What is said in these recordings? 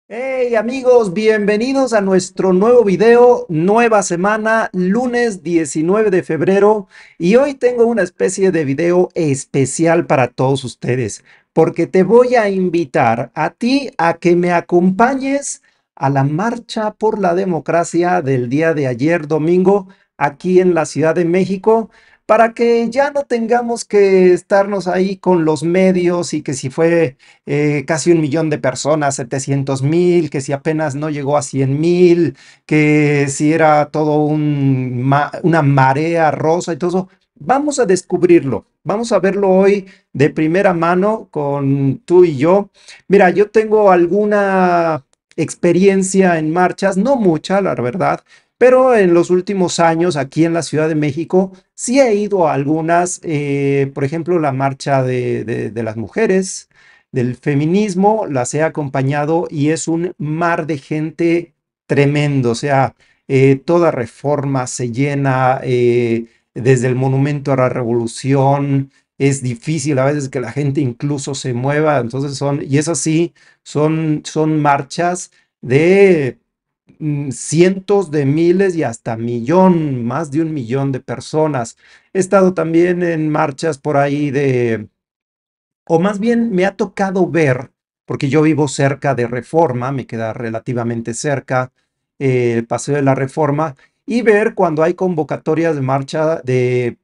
Hey amigos, bienvenidos a nuestro nuevo video, nueva semana, lunes 19 de febrero y hoy tengo una especie de video especial para todos ustedes porque te voy a invitar a ti a que me acompañes a la marcha por la democracia del día de ayer domingo aquí en la Ciudad de México para que ya no tengamos que estarnos ahí con los medios y que si fue casi 1 millón de personas, 700,000, que si apenas no llegó a 100,000, que si era todo una marea rosa y todo eso. Vamos a descubrirlo, vamos a verlo hoy de primera mano con tú y yo. Mira, yo tengo alguna experiencia en marchas, no mucha, la verdad, pero en los últimos años aquí en la Ciudad de México sí he ido a algunas, por ejemplo, la marcha de las mujeres, del feminismo, las he acompañado y es un mar de gente tremendo, o sea, toda Reforma se llena, desde el Monumento a la Revolución, es difícil a veces que la gente incluso se mueva, entonces y es así, son marchas de cientos de miles y hasta millón, más de 1 millón de personas. He estado también en marchas por ahí o más bien me ha tocado ver, porque yo vivo cerca de Reforma, me queda relativamente cerca el Paseo de la Reforma, y ver cuando hay convocatorias de marcha de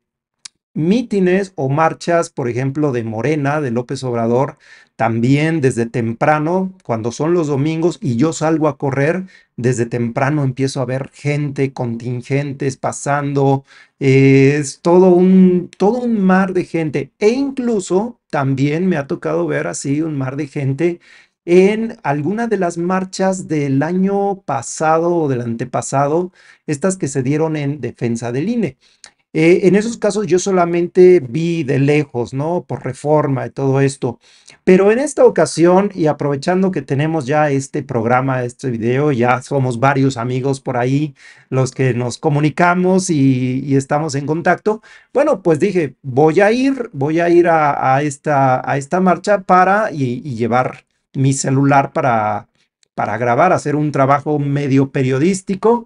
mítines o marchas, por ejemplo, de Morena, de López Obrador, también desde temprano, cuando son los domingos y yo salgo a correr, desde temprano empiezo a ver gente, contingentes pasando, es todo un mar de gente e incluso también me ha tocado ver así un mar de gente en alguna de las marchas del año pasado o del antepasado, estas que se dieron en defensa del INE. En esos casos yo solamente vi de lejos, ¿no? Por Reforma y todo esto. Pero en esta ocasión, y aprovechando que tenemos ya este programa, este video, ya somos varios amigos por ahí los que nos comunicamos y estamos en contacto, bueno, pues dije, voy a ir a esta marcha y llevar mi celular para grabar, hacer un trabajo medio periodístico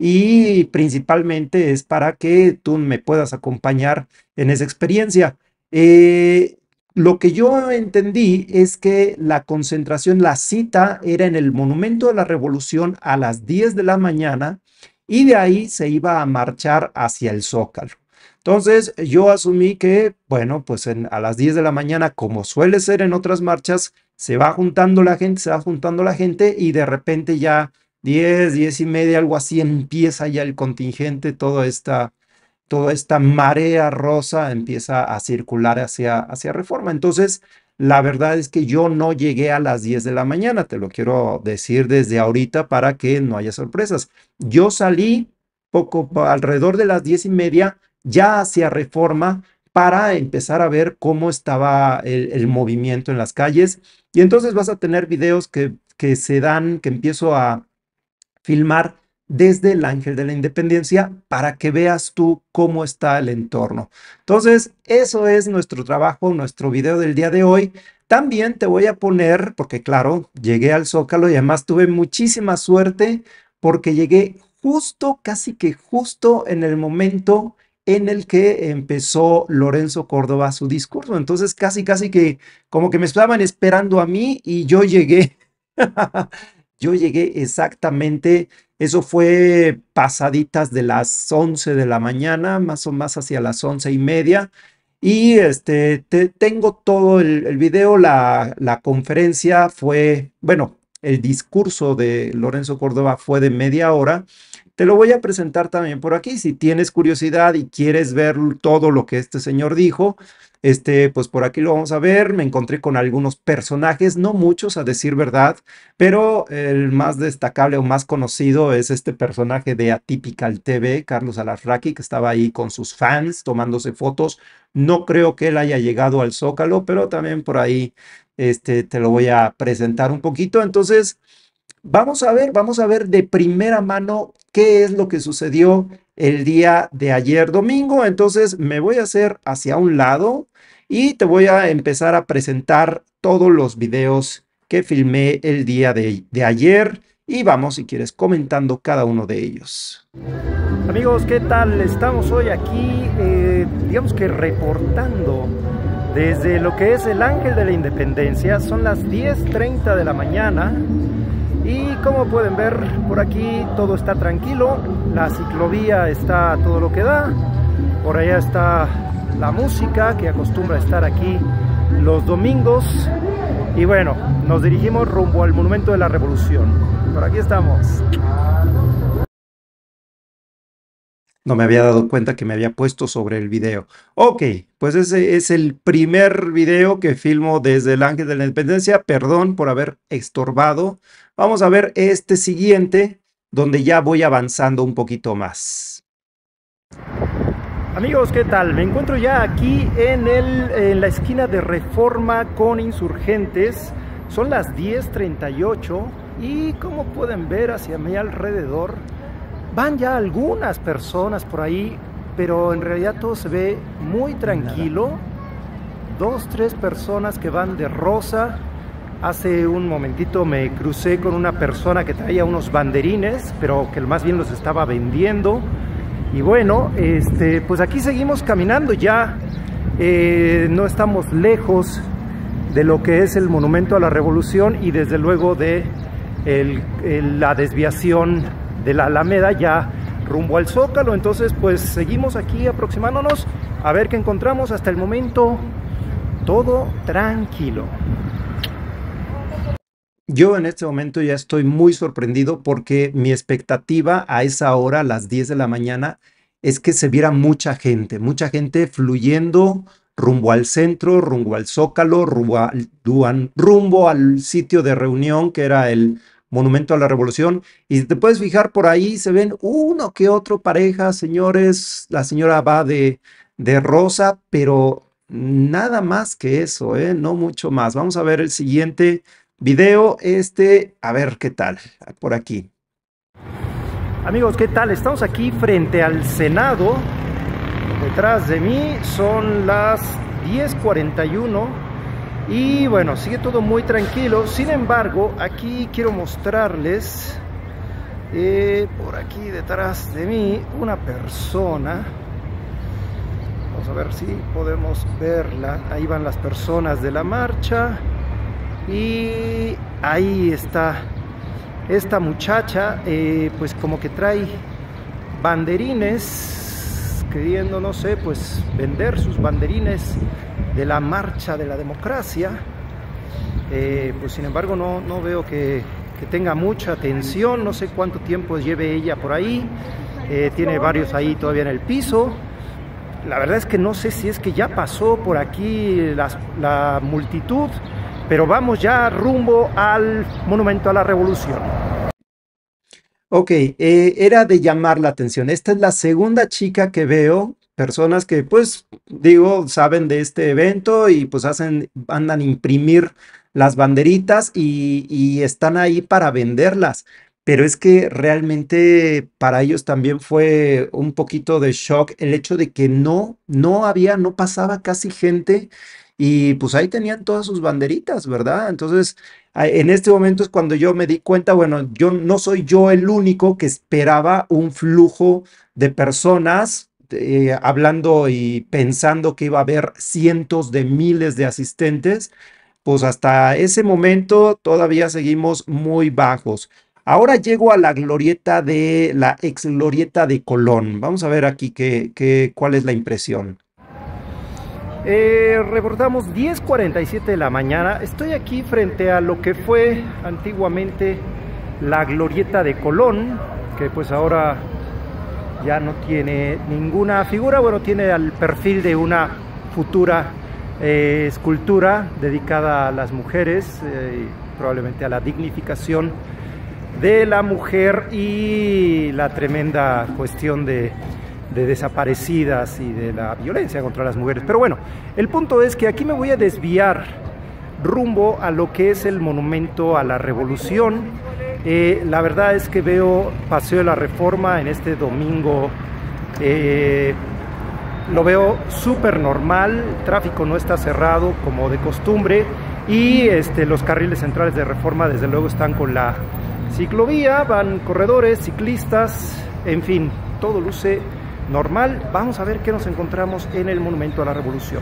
y principalmente es para que tú me puedas acompañar en esa experiencia. Eh, lo que yo entendí es que la concentración, la cita era en el Monumento de la Revolución a las 10 de la mañana y de ahí se iba a marchar hacia el Zócalo. Entonces yo asumí que, bueno, pues a las 10 de la mañana, como suele ser en otras marchas, se va juntando la gente, se va juntando la gente y de repente ya 10, 10:30, algo así, empieza ya el contingente, toda esta marea rosa empieza a circular hacia Reforma. Entonces, la verdad es que yo no llegué a las 10 de la mañana, te lo quiero decir desde ahorita para que no haya sorpresas. Yo salí alrededor de las 10:30 ya hacia Reforma para empezar a ver cómo estaba el movimiento en las calles. Y entonces vas a tener videos que se dan, que empiezo a filmar desde el Ángel de la Independencia para que veas tú cómo está el entorno. Entonces, eso es nuestro trabajo, nuestro video del día de hoy. También te voy a poner, porque claro, llegué al Zócalo y además tuve muchísima suerte porque llegué justo, casi que justo en el momento en el que empezó Lorenzo Córdoba su discurso. Entonces, casi, casi que como que me estaban esperando a mí y yo llegué. Yo llegué exactamente, eso fue pasaditas de las 11 de la mañana, más o más hacia las 11:30. Y tengo todo el video, la conferencia fue, bueno, el discurso de Lorenzo Córdoba fue de media hora. Te lo voy a presentar también por aquí. Si tienes curiosidad y quieres ver todo lo que este señor dijo, pues por aquí lo vamos a ver. Me encontré con algunos personajes, no muchos a decir verdad, pero el más destacable o más conocido es este personaje de Atypical TV, Carlos Alarraqui, que estaba ahí con sus fans tomándose fotos. No creo que él haya llegado al Zócalo, pero también por ahí te lo voy a presentar un poquito. Entonces, vamos a ver de primera mano qué es lo que sucedió el día de ayer domingo. Entonces, me voy a hacer hacia un lado y te voy a empezar a presentar todos los videos que filmé el día de ayer. Y vamos, si quieres, comentando cada uno de ellos. Amigos, ¿qué tal? Estamos hoy aquí, digamos que reportando desde lo que es el Ángel de la Independencia. Son las 10:30 de la mañana y como pueden ver, por aquí todo está tranquilo. La ciclovía está a todo lo que da. Por allá está la música que acostumbra a estar aquí los domingos. Y bueno, nos dirigimos rumbo al Monumento de la Revolución. Por aquí estamos. No me había dado cuenta que me había puesto sobre el video. Ok, pues ese es el primer video que filmo desde el Ángel de la Independencia. Perdón por haber estorbado. Vamos a ver este siguiente, donde ya voy avanzando un poquito más. Amigos, ¿qué tal? Me encuentro ya aquí en la esquina de Reforma con Insurgentes. Son las 10:38 y como pueden ver hacia mi alrededor van ya algunas personas por ahí, pero en realidad todo se ve muy tranquilo. 2, 3 personas que van de rosa. Hace un momentito me crucé con una persona que traía unos banderines, pero que más bien los estaba vendiendo. Y bueno, pues aquí seguimos caminando ya. No estamos lejos de lo que es el Monumento a la Revolución y desde luego de la desviación de la Alameda ya rumbo al Zócalo. Entonces pues seguimos aquí aproximándonos a ver qué encontramos. Hasta el momento todo tranquilo. Yo en este momento ya estoy muy sorprendido porque mi expectativa a esa hora, a las 10 de la mañana, es que se viera mucha gente fluyendo rumbo al centro, rumbo al Zócalo, rumbo al sitio de reunión que era el Monumento a la Revolución. Y si te puedes fijar por ahí, se ven uno que otro pareja, señores. La señora va de rosa, pero nada más que eso, no mucho más. Vamos a ver el siguiente video, a ver qué tal, por aquí. Amigos, ¿qué tal? Estamos aquí frente al Senado. Detrás de mí son las 10:41 y bueno, sigue todo muy tranquilo. Sin embargo, aquí quiero mostrarles, por aquí detrás de mí, una persona. Vamos a ver si podemos verla. Ahí van las personas de la marcha. Y ahí está esta muchacha, pues como que trae banderines, queriendo, no sé, pues vender sus banderines de la marcha de la democracia. Pues sin embargo no veo que tenga mucha atención. No sé cuánto tiempo lleve ella por ahí. Tiene varios ahí todavía en el piso. La verdad es que no sé si es que ya pasó por aquí la multitud, pero vamos ya rumbo al Monumento a la Revolución. Ok, era de llamar la atención. Esta es la segunda chica que veo, personas que pues digo saben de este evento y pues andan a imprimir las banderitas y están ahí para venderlas. Pero es que realmente para ellos también fue un poquito de shock el hecho de que no pasaba casi gente. Y pues ahí tenían todas sus banderitas, ¿verdad? Entonces, en este momento es cuando yo me di cuenta, bueno, no soy yo el único que esperaba un flujo de personas hablando y pensando que iba a haber cientos de miles de asistentes. Pues hasta ese momento todavía seguimos muy bajos. Ahora llego a la ex glorieta de Colón. Vamos a ver aquí cuál es la impresión. Reportamos 10:47 de la mañana. Estoy aquí frente a lo que fue antiguamente la glorieta de Colón, que pues ahora ya no tiene ninguna figura. Bueno, tiene el perfil de una futura escultura dedicada a las mujeres, probablemente a la dignificación de la mujer y la tremenda cuestión de desaparecidas y de la violencia contra las mujeres. Pero bueno, el punto es que aquí me voy a desviar rumbo a lo que es el Monumento a la Revolución. La verdad es que veo Paseo de la Reforma en este domingo lo veo súper normal, el tráfico no está cerrado como de costumbre y los carriles centrales de Reforma desde luego están con la ciclovía, van corredores, ciclistas, en fin, todo luce normal. Vamos a ver qué nos encontramos en el Monumento a la Revolución.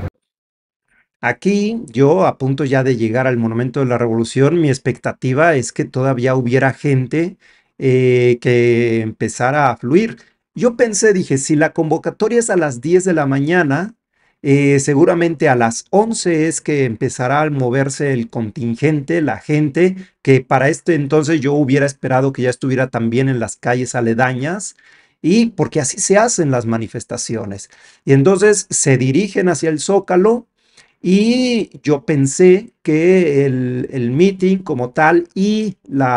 Aquí, yo a punto ya de llegar al Monumento de la Revolución, mi expectativa es que todavía hubiera gente que empezara a fluir. Yo pensé, dije, si la convocatoria es a las 10 de la mañana, seguramente a las 11 es que empezará a moverse el contingente, la gente, que para este entonces yo hubiera esperado que ya estuviera también en las calles aledañas. Y porque así se hacen las manifestaciones. Y entonces se dirigen hacia el Zócalo. Y yo pensé que el meeting como tal y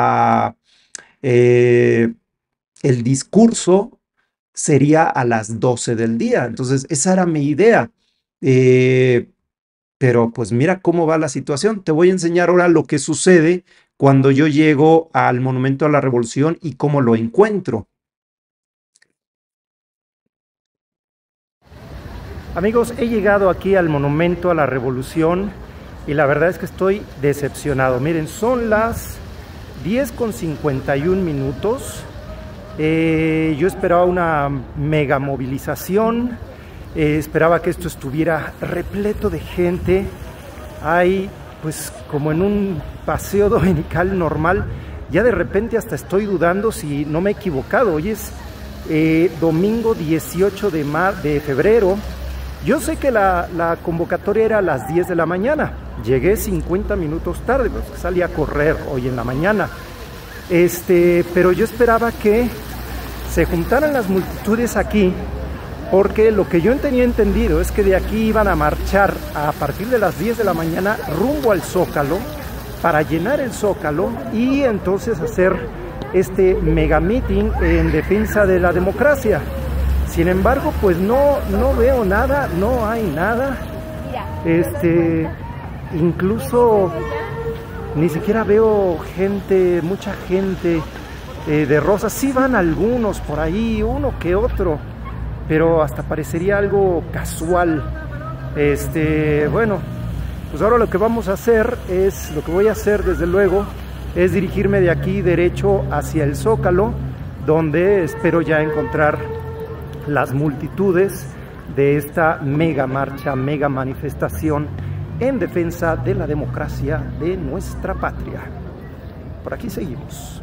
eh, el discurso sería a las 12 del día. Entonces, esa era mi idea. Eh, pero pues mira cómo va la situación. Te voy a enseñar ahora lo que sucede cuando yo llego al Monumento a la Revolución y cómo lo encuentro. Amigos, he llegado aquí al Monumento a la Revolución y la verdad es que estoy decepcionado. Miren, son las 10:51. Yo esperaba una mega movilización, esperaba que esto estuviera repleto de gente. Hay, pues, como en un paseo dominical normal, ya de repente hasta estoy dudando si no me he equivocado. Hoy es domingo 18 de febrero. Yo sé que la convocatoria era a las 10 de la mañana. Llegué 50 minutos tarde, pues salí a correr hoy en la mañana. Pero yo esperaba que se juntaran las multitudes aquí, porque lo que yo tenía entendido es que de aquí iban a marchar a partir de las 10 de la mañana rumbo al Zócalo para llenar el Zócalo y entonces hacer este mega meeting en defensa de la democracia. Sin embargo, pues no veo nada, no hay nada. Incluso ni siquiera veo gente, mucha gente de rosa. Sí van algunos por ahí, uno que otro, pero hasta parecería algo casual. Bueno, pues ahora lo que vamos a hacer es, lo que voy a hacer desde luego, es dirigirme de aquí derecho hacia el Zócalo, donde espero ya encontrar las multitudes de esta mega marcha, mega manifestación en defensa de la democracia de nuestra patria. Por aquí seguimos.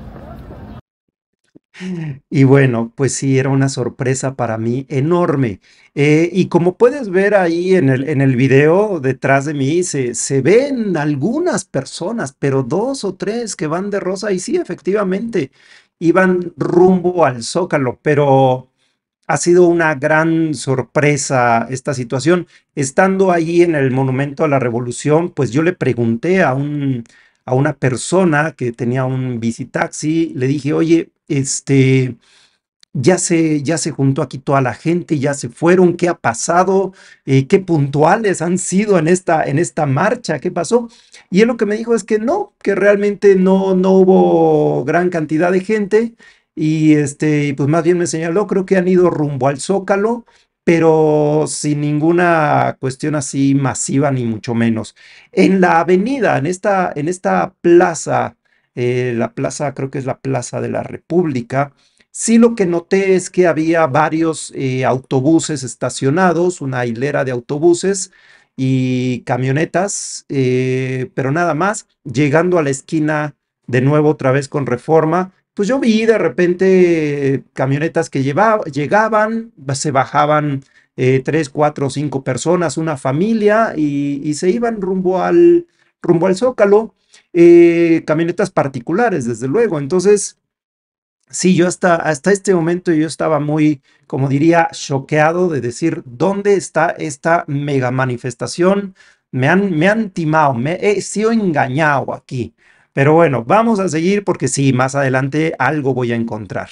Y bueno, pues sí, era una sorpresa para mí enorme. Y como puedes ver ahí en el video detrás de mí, se ven algunas personas, pero dos o tres que van de rosa y sí, efectivamente, iban rumbo al Zócalo, pero ha sido una gran sorpresa esta situación. Estando ahí en el Monumento a la Revolución, pues yo le pregunté a una persona que tenía un bicitaxi, le dije, oye, ya se juntó aquí toda la gente, ya se fueron, ¿qué ha pasado? ¿Qué puntuales han sido en esta marcha? ¿Qué pasó? Y él lo que me dijo es que no, que realmente no hubo gran cantidad de gente. Y pues más bien me señaló, creo que han ido rumbo al Zócalo, pero sin ninguna cuestión así masiva, ni mucho menos. En la avenida, en esta plaza, la plaza, creo que es la Plaza de la República, sí lo que noté es que había varios autobuses estacionados, una hilera de autobuses y camionetas, pero nada más. Llegando a la esquina de nuevo otra vez con Reforma, pues yo vi de repente camionetas que llegaban, se bajaban 3, 4, 5 personas, una familia, y se iban rumbo al Zócalo, camionetas particulares, desde luego. Entonces, sí, yo hasta este momento yo estaba muy, como diría, choqueado de decir, ¿dónde está esta mega manifestación? Me han timado, me he sido engañado aquí. Pero bueno, vamos a seguir porque sí, más adelante algo voy a encontrar.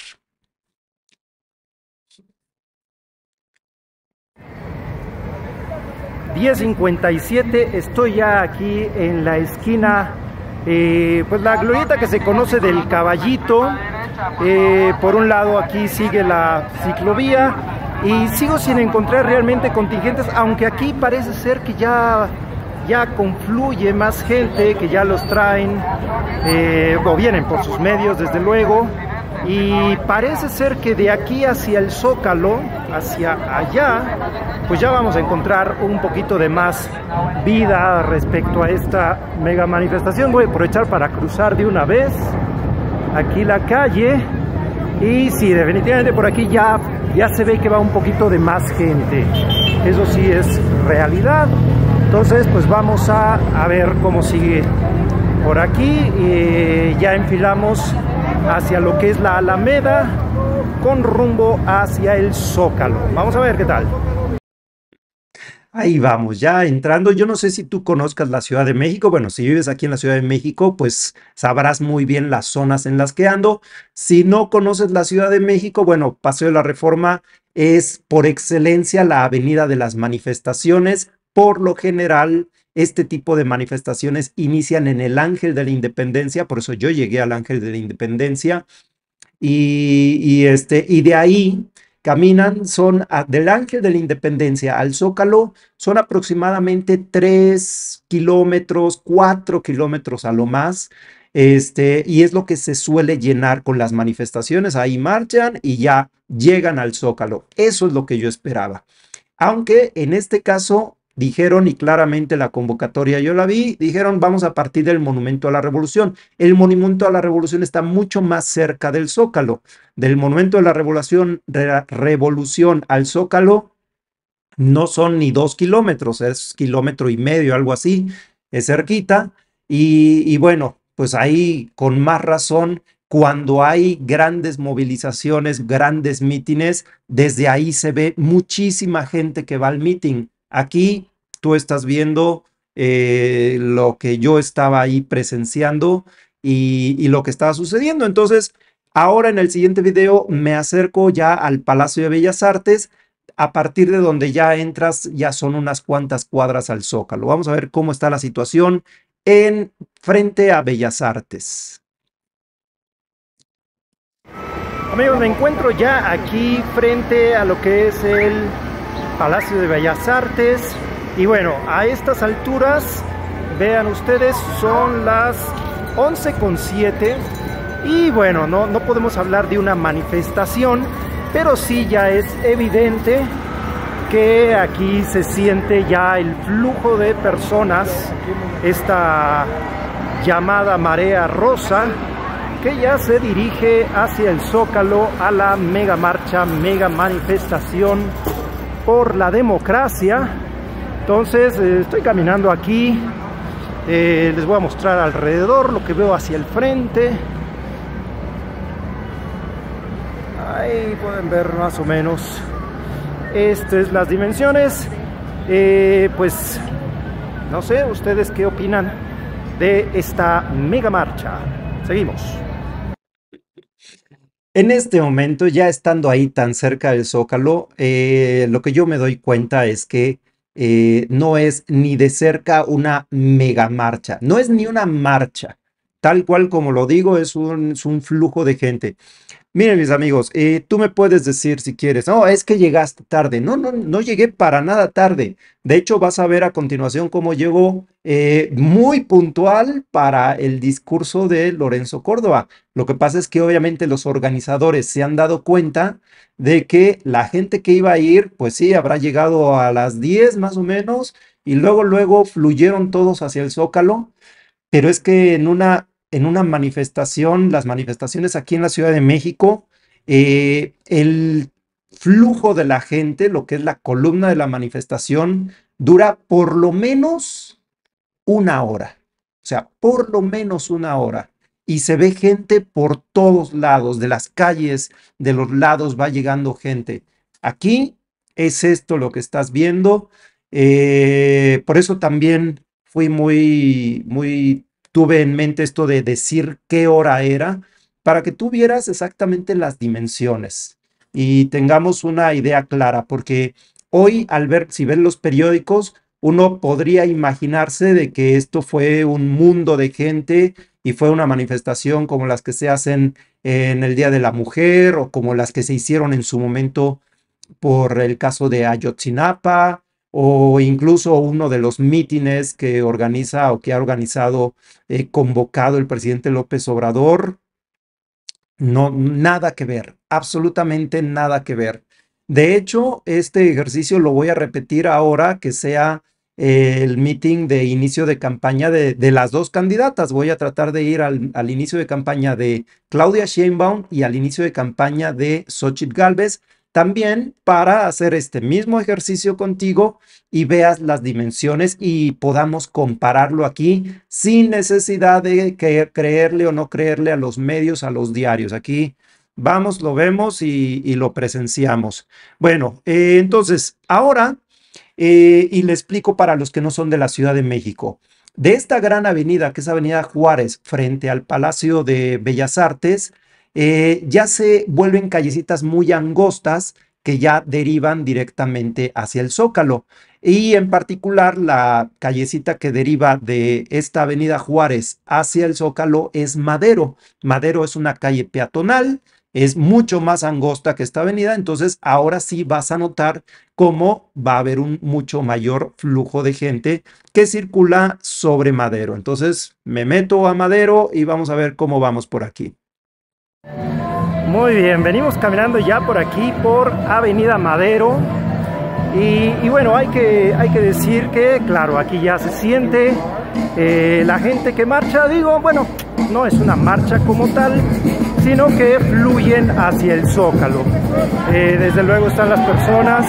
10:57, estoy ya aquí en la esquina, pues la glorieta que se conoce del Caballito. Por un lado aquí sigue la ciclovía y sigo sin encontrar realmente contingentes, aunque aquí parece ser que ya confluye más gente, que ya los traen, o vienen por sus medios desde luego, y parece ser que de aquí hacia el Zócalo, hacia allá, pues ya vamos a encontrar un poquito de más vida respecto a esta mega manifestación. Voy a aprovechar para cruzar de una vez aquí la calle, y sí, definitivamente por aquí ya se ve que va un poquito de más gente, eso sí es realidad. Entonces pues vamos a ver cómo sigue por aquí. Ya enfilamos hacia lo que es la Alameda con rumbo hacia el Zócalo. Vamos a ver qué tal. Ahí vamos, ya entrando. Yo no sé si tú conozcas la Ciudad de México. Bueno, si vives aquí en la Ciudad de México, pues sabrás muy bien las zonas en las que ando. Si no conoces la Ciudad de México, bueno, Paseo de la Reforma es por excelencia la avenida de las manifestaciones. Por lo general, este tipo de manifestaciones inician en el Ángel de la Independencia, por eso yo llegué al Ángel de la Independencia, y de ahí caminan, del Ángel de la Independencia al Zócalo, son aproximadamente 3 kilómetros, 4 kilómetros a lo más. Y es lo que se suele llenar con las manifestaciones. Ahí marchan y ya llegan al Zócalo. Eso es lo que yo esperaba. Aunque en este caso dijeron, y claramente la convocatoria yo la vi, dijeron vamos a partir del Monumento a la Revolución. El Monumento a la Revolución está mucho más cerca del Zócalo. Del Monumento a la Revolución al Zócalo no son ni 2 kilómetros, es 1,5 kilómetros, algo así, es cerquita. Y bueno, pues ahí con más razón, cuando hay grandes movilizaciones, grandes mítines, desde ahí se ve muchísima gente que va al mítin. Aquí tú estás viendo lo que yo estaba ahí presenciando y lo que estaba sucediendo. Entonces, ahora en el siguiente video me acerco ya al Palacio de Bellas Artes. A partir de donde ya entras, ya son unas cuantas cuadras al Zócalo. Vamos a ver cómo está la situación en frente a Bellas Artes. Amigos, me encuentro ya aquí frente a lo que es el Palacio de Bellas Artes. Y bueno, a estas alturas, vean ustedes, son las 11:07. Y bueno, no podemos hablar de una manifestación, pero sí ya es evidente que aquí se siente ya el flujo de personas, esta llamada marea rosa, que ya se dirige hacia el Zócalo a la mega marcha, mega manifestación por la democracia. Entonces estoy caminando aquí, les voy a mostrar alrededor lo que veo hacia el frente. Ahí pueden ver más o menos, estas es las dimensiones. Pues no sé, ustedes qué opinan de esta mega marcha. Seguimos. En este momento, ya estando ahí tan cerca del Zócalo, lo que yo me doy cuenta es que no es ni de cerca una mega marcha, no es ni una marcha, tal cual como lo digo, es un flujo de gente. Miren, mis amigos, tú me puedes decir si quieres, no, es que llegaste tarde. No llegué para nada tarde. De hecho, vas a ver a continuación cómo llegó muy puntual para el discurso de Lorenzo Córdoba. Lo que pasa es que obviamente los organizadores se han dado cuenta de que la gente que iba a ir, pues sí, habrá llegado a las 10 más o menos, y luego fluyeron todos hacia el Zócalo. Pero es que en una manifestación, las manifestaciones aquí en la Ciudad de México, el flujo de la gente, lo que es la columna de la manifestación, dura por lo menos una hora. O sea, por lo menos una hora. Y se ve gente por todos lados, de las calles, de los lados va llegando gente. Aquí es esto lo que estás viendo. Por eso también fui tuve en mente esto de decir qué hora era, para que tú vieras exactamente las dimensiones y tengamos una idea clara, porque hoy si ven los periódicos, uno podría imaginarse de que esto fue un mundo de gente y fue una manifestación como las que se hacen en el Día de la Mujer o como las que se hicieron en su momento por el caso de Ayotzinapa o incluso uno de los mítines que organiza o que ha organizado, convocado el presidente López Obrador. No, nada que ver, absolutamente nada que ver. De hecho, este ejercicio lo voy a repetir ahora que sea el meeting de inicio de campaña de las dos candidatas. Voy a tratar de ir al inicio de campaña de Claudia Sheinbaum y al inicio de campaña de Xóchitl Gálvez, también para hacer este mismo ejercicio contigo y veas las dimensiones y podamos compararlo aquí sin necesidad de creerle o no creerle a los medios, a los diarios. Aquí vamos, lo vemos y lo presenciamos. Bueno, entonces ahora, y le explico para los que no son de la Ciudad de México. De esta gran avenida, que es Avenida Juárez, frente al Palacio de Bellas Artes, ya se vuelven callecitas muy angostas que ya derivan directamente hacia el Zócalo. Y en particular la callecita que deriva de esta Avenida Juárez hacia el Zócalo es Madero. Madero es una calle peatonal, es mucho más angosta que esta avenida, entonces ahora sí vas a notar cómo va a haber un mucho mayor flujo de gente que circula sobre Madero. Entonces me meto a Madero y vamos a ver cómo vamos por aquí. Muy bien, venimos caminando ya por aquí, por Avenida Madero. Y bueno, hay que decir que, claro, aquí ya se siente la gente que marcha. Digo, bueno, no es una marcha como tal, sino que fluyen hacia el Zócalo. Desde luego están las personas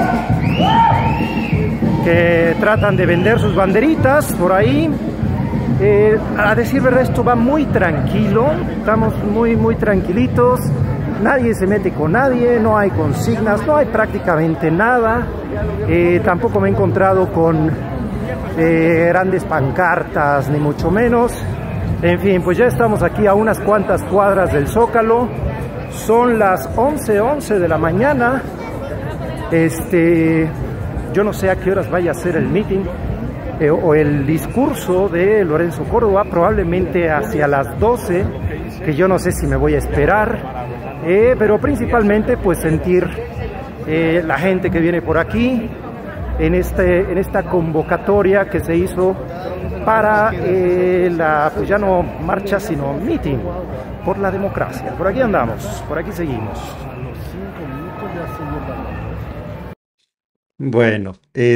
que tratan de vender sus banderitas por ahí. A decir verdad, esto va muy tranquilo, estamos muy tranquilitos, nadie se mete con nadie, no hay consignas, no hay prácticamente nada. Tampoco me he encontrado con grandes pancartas, ni mucho menos. En fin, pues ya estamos aquí a unas cuantas cuadras del Zócalo, son las 11:11 de la mañana. Yo no sé a qué horas vaya a ser el meeting o el discurso de Lorenzo Córdoba, probablemente hacia las 12, que yo no sé si me voy a esperar, pero principalmente pues sentir la gente que viene por aquí en esta convocatoria que se hizo para pues ya no marcha sino meeting por la democracia. Por aquí andamos, por aquí seguimos. Bueno,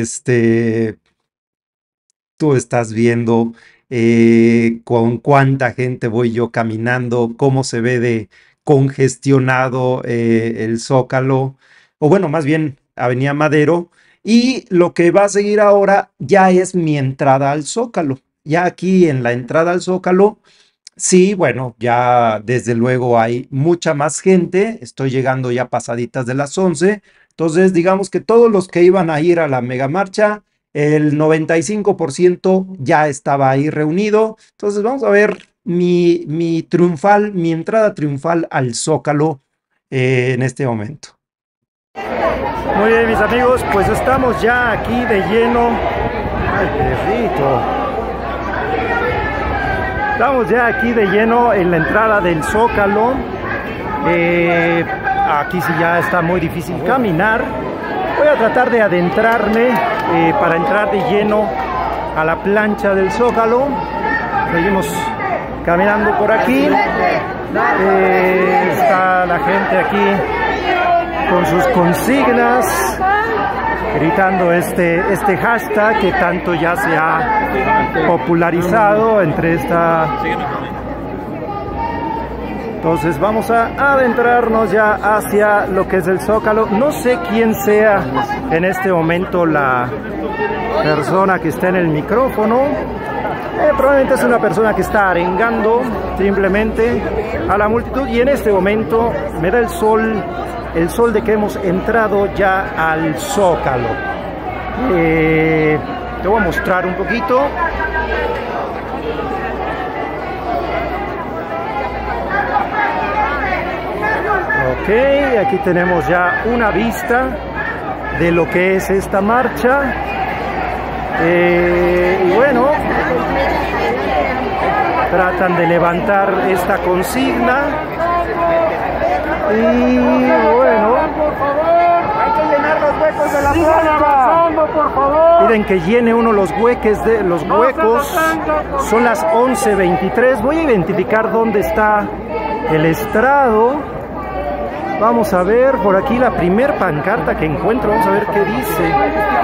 tú estás viendo con cuánta gente voy yo caminando, cómo se ve de congestionado el Zócalo, o bueno, más bien Avenida Madero, y lo que va a seguir ahora ya es mi entrada al Zócalo. Ya aquí en la entrada al Zócalo, sí, bueno, ya desde luego hay mucha más gente, estoy llegando ya pasaditas de las 11, entonces digamos que todos los que iban a ir a la megamarcha, el 95% ya estaba ahí reunido. Entonces vamos a ver mi entrada triunfal al Zócalo en este momento. Muy bien, mis amigos, pues estamos ya aquí de lleno. ¡Ay, perrito! Estamos ya aquí de lleno en la entrada del Zócalo. Aquí sí ya está muy difícil caminar. Voy a tratar de adentrarme para entrar de lleno a la plancha del Zócalo. Seguimos caminando por aquí. Está la gente aquí con sus consignas, gritando este hashtag que tanto ya se ha popularizado entre esta. Entonces vamos a adentrarnos ya hacia lo que es el Zócalo. No sé quién sea en este momento la persona que está en el micrófono. Probablemente es una persona que está arengando simplemente a la multitud. Y en este momento me da el sol de que hemos entrado ya al Zócalo. Te voy a mostrar un poquito. Ok, aquí tenemos ya una vista de lo que es esta marcha. Y bueno, tratan de levantar esta consigna. Y bueno, Sigan avanzando, por favor. Piden que llene uno los huecos. Son las 11:23. Voy a identificar dónde está el estrado. Vamos a ver por aquí la primer pancarta que encuentro. Vamos a ver qué dice.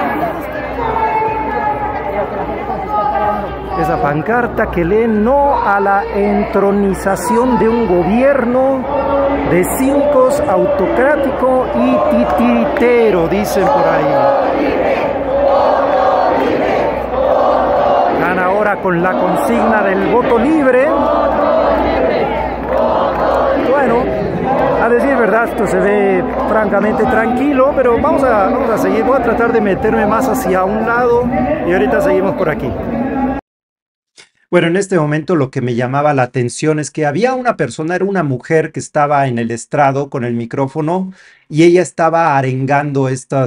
Esa pancarta que lee no a la entronización de un gobierno de cinco autocrático y titiritero, dicen por ahí. Están ahora con la consigna del voto libre. Bueno, a decir verdad, esto se ve francamente tranquilo, pero vamos a seguir. Voy a tratar de meterme más hacia un lado y ahorita seguimos por aquí. Bueno, en este momento lo que me llamaba la atención es que había una persona, era una mujer que estaba en el estrado con el micrófono y ella estaba arengando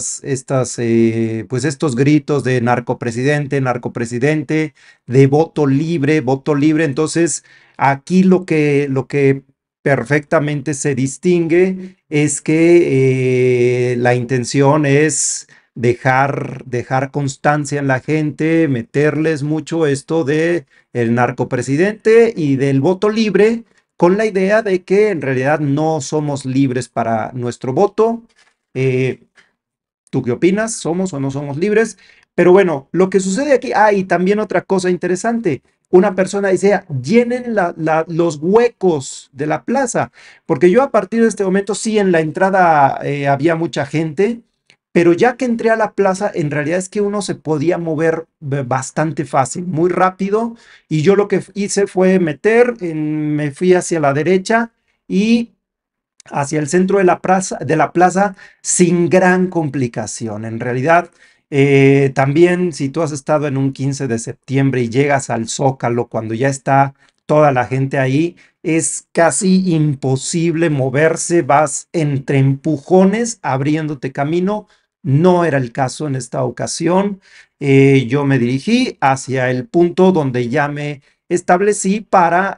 pues estos gritos de narcopresidente, narcopresidente, de voto libre, voto libre. Entonces, aquí lo que perfectamente se distingue es que la intención es dejar constancia en la gente, meterles mucho esto de el narcopresidente y del voto libre, con la idea de que en realidad no somos libres para nuestro voto. ¿Tú qué opinas? ¿Somos o no somos libres? Pero bueno, lo que sucede aquí, y también otra cosa interesante. Una persona dice, llenen los huecos de la plaza, porque yo a partir de este momento sí en la entrada había mucha gente, pero ya que entré a la plaza, en realidad es que uno se podía mover bastante fácil, muy rápido, y yo lo que hice fue me fui hacia la derecha y hacia el centro de la plaza sin gran complicación. En realidad, también si tú has estado en un 15 de septiembre y llegas al Zócalo cuando ya está toda la gente ahí, es casi imposible moverse, vas entre empujones abriéndote camino. No era el caso en esta ocasión. Yo me dirigí hacia el punto donde ya me establecí para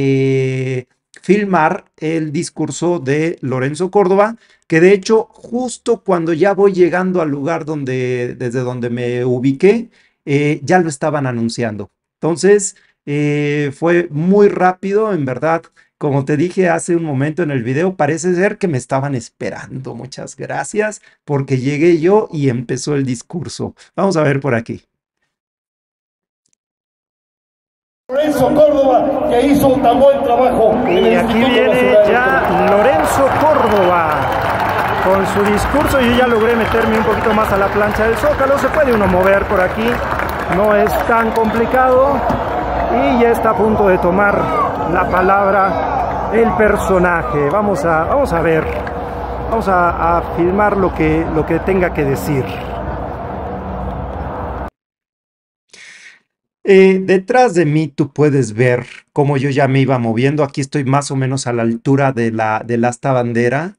filmar el discurso de Lorenzo Córdoba, que de hecho justo cuando ya voy llegando al lugar desde donde me ubiqué, ya lo estaban anunciando. Entonces, fue muy rápido, en verdad. Como te dije hace un momento en el video, parece ser que me estaban esperando. Muchas gracias porque llegué yo y empezó el discurso. Vamos a ver por aquí. Lorenzo Córdoba, que hizo un tan buen trabajo. Y aquí viene ya Lorenzo Córdoba con su discurso. Yo ya logré meterme un poquito más a la plancha del Zócalo. Se puede uno mover por aquí, no es tan complicado. Y ya está a punto de tomar la palabra el personaje. Vamos a ver, vamos a filmar lo que tenga que decir. Detrás de mí tú puedes ver cómo yo ya me iba moviendo. Aquí estoy más o menos a la altura del asta bandera.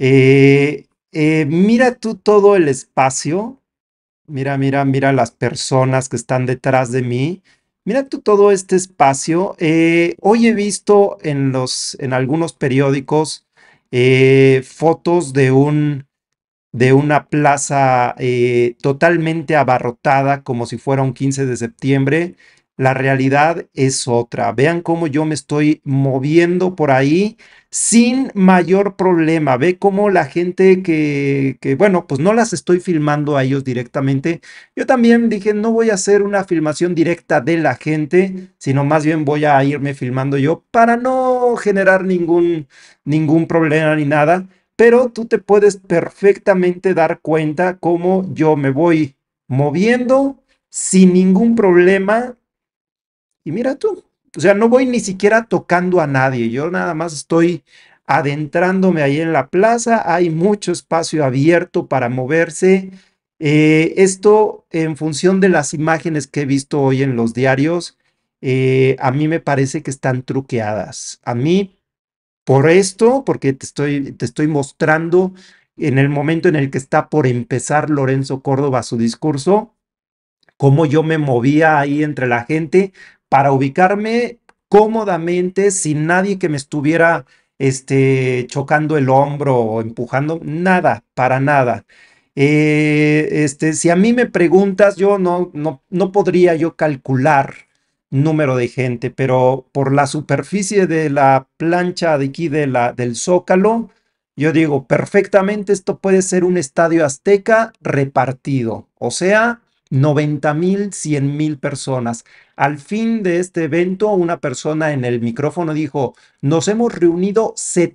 Mira tú todo el espacio. Mira las personas que están detrás de mí. Mira tú todo este espacio. Hoy he visto en algunos periódicos fotos de una plaza totalmente abarrotada como si fuera un 15 de septiembre. La realidad es otra. Vean cómo yo me estoy moviendo por ahí sin mayor problema. Ve cómo la gente bueno, pues no las estoy filmando a ellos directamente. Yo también dije, no voy a hacer una filmación directa de la gente, sino más bien voy a irme filmando yo para no generar ningún problema ni nada. Pero tú te puedes perfectamente dar cuenta cómo yo me voy moviendo sin ningún problema. Y mira tú, o sea, no voy ni siquiera tocando a nadie, yo nada más estoy adentrándome ahí en la plaza, hay mucho espacio abierto para moverse. Esto en función de las imágenes que he visto hoy en los diarios, a mí me parece que están truqueadas. A mí, por esto, porque te estoy mostrando en el momento en el que está por empezar Lorenzo Córdoba su discurso, cómo yo me movía ahí entre la gente para ubicarme cómodamente sin nadie que me estuviera chocando el hombro o empujando, nada, para nada. Si a mí me preguntas, yo no podría yo calcular número de gente, pero por la superficie de la plancha de aquí del Zócalo, yo digo, perfectamente esto puede ser un estadio Azteca repartido, o sea, 90,000, 100,000 personas. Al fin de este evento, una persona en el micrófono dijo, nos hemos reunido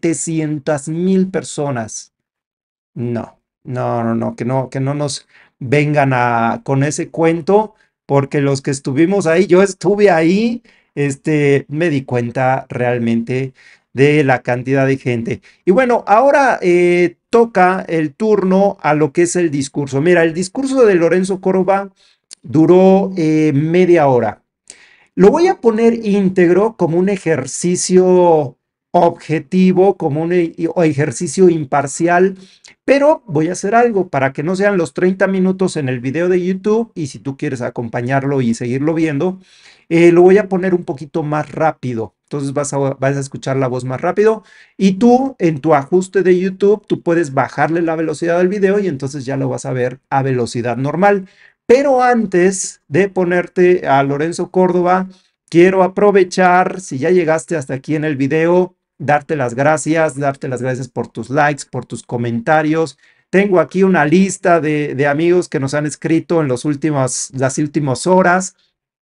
700,000 personas. No, que no nos vengan con ese cuento, porque los que estuvimos ahí, yo estuve ahí, me di cuenta realmente de la cantidad de gente. Y bueno, ahora toca el turno a lo que es el discurso. Mira, el discurso de Lorenzo Córdoba duró media hora. Lo voy a poner íntegro como un ejercicio objetivo, como un ejercicio imparcial, pero voy a hacer algo para que no sean los 30 minutos en el video de YouTube y si tú quieres acompañarlo y seguirlo viendo, lo voy a poner un poquito más rápido. Entonces vas a escuchar la voz más rápido y tú en tu ajuste de YouTube, tú puedes bajarle la velocidad del video y entonces ya lo vas a ver a velocidad normal. Pero antes de ponerte a Lorenzo Córdoba, quiero aprovechar, si ya llegaste hasta aquí en el video, darte las gracias por tus likes, por tus comentarios. Tengo aquí una lista de amigos que nos han escrito en las últimas horas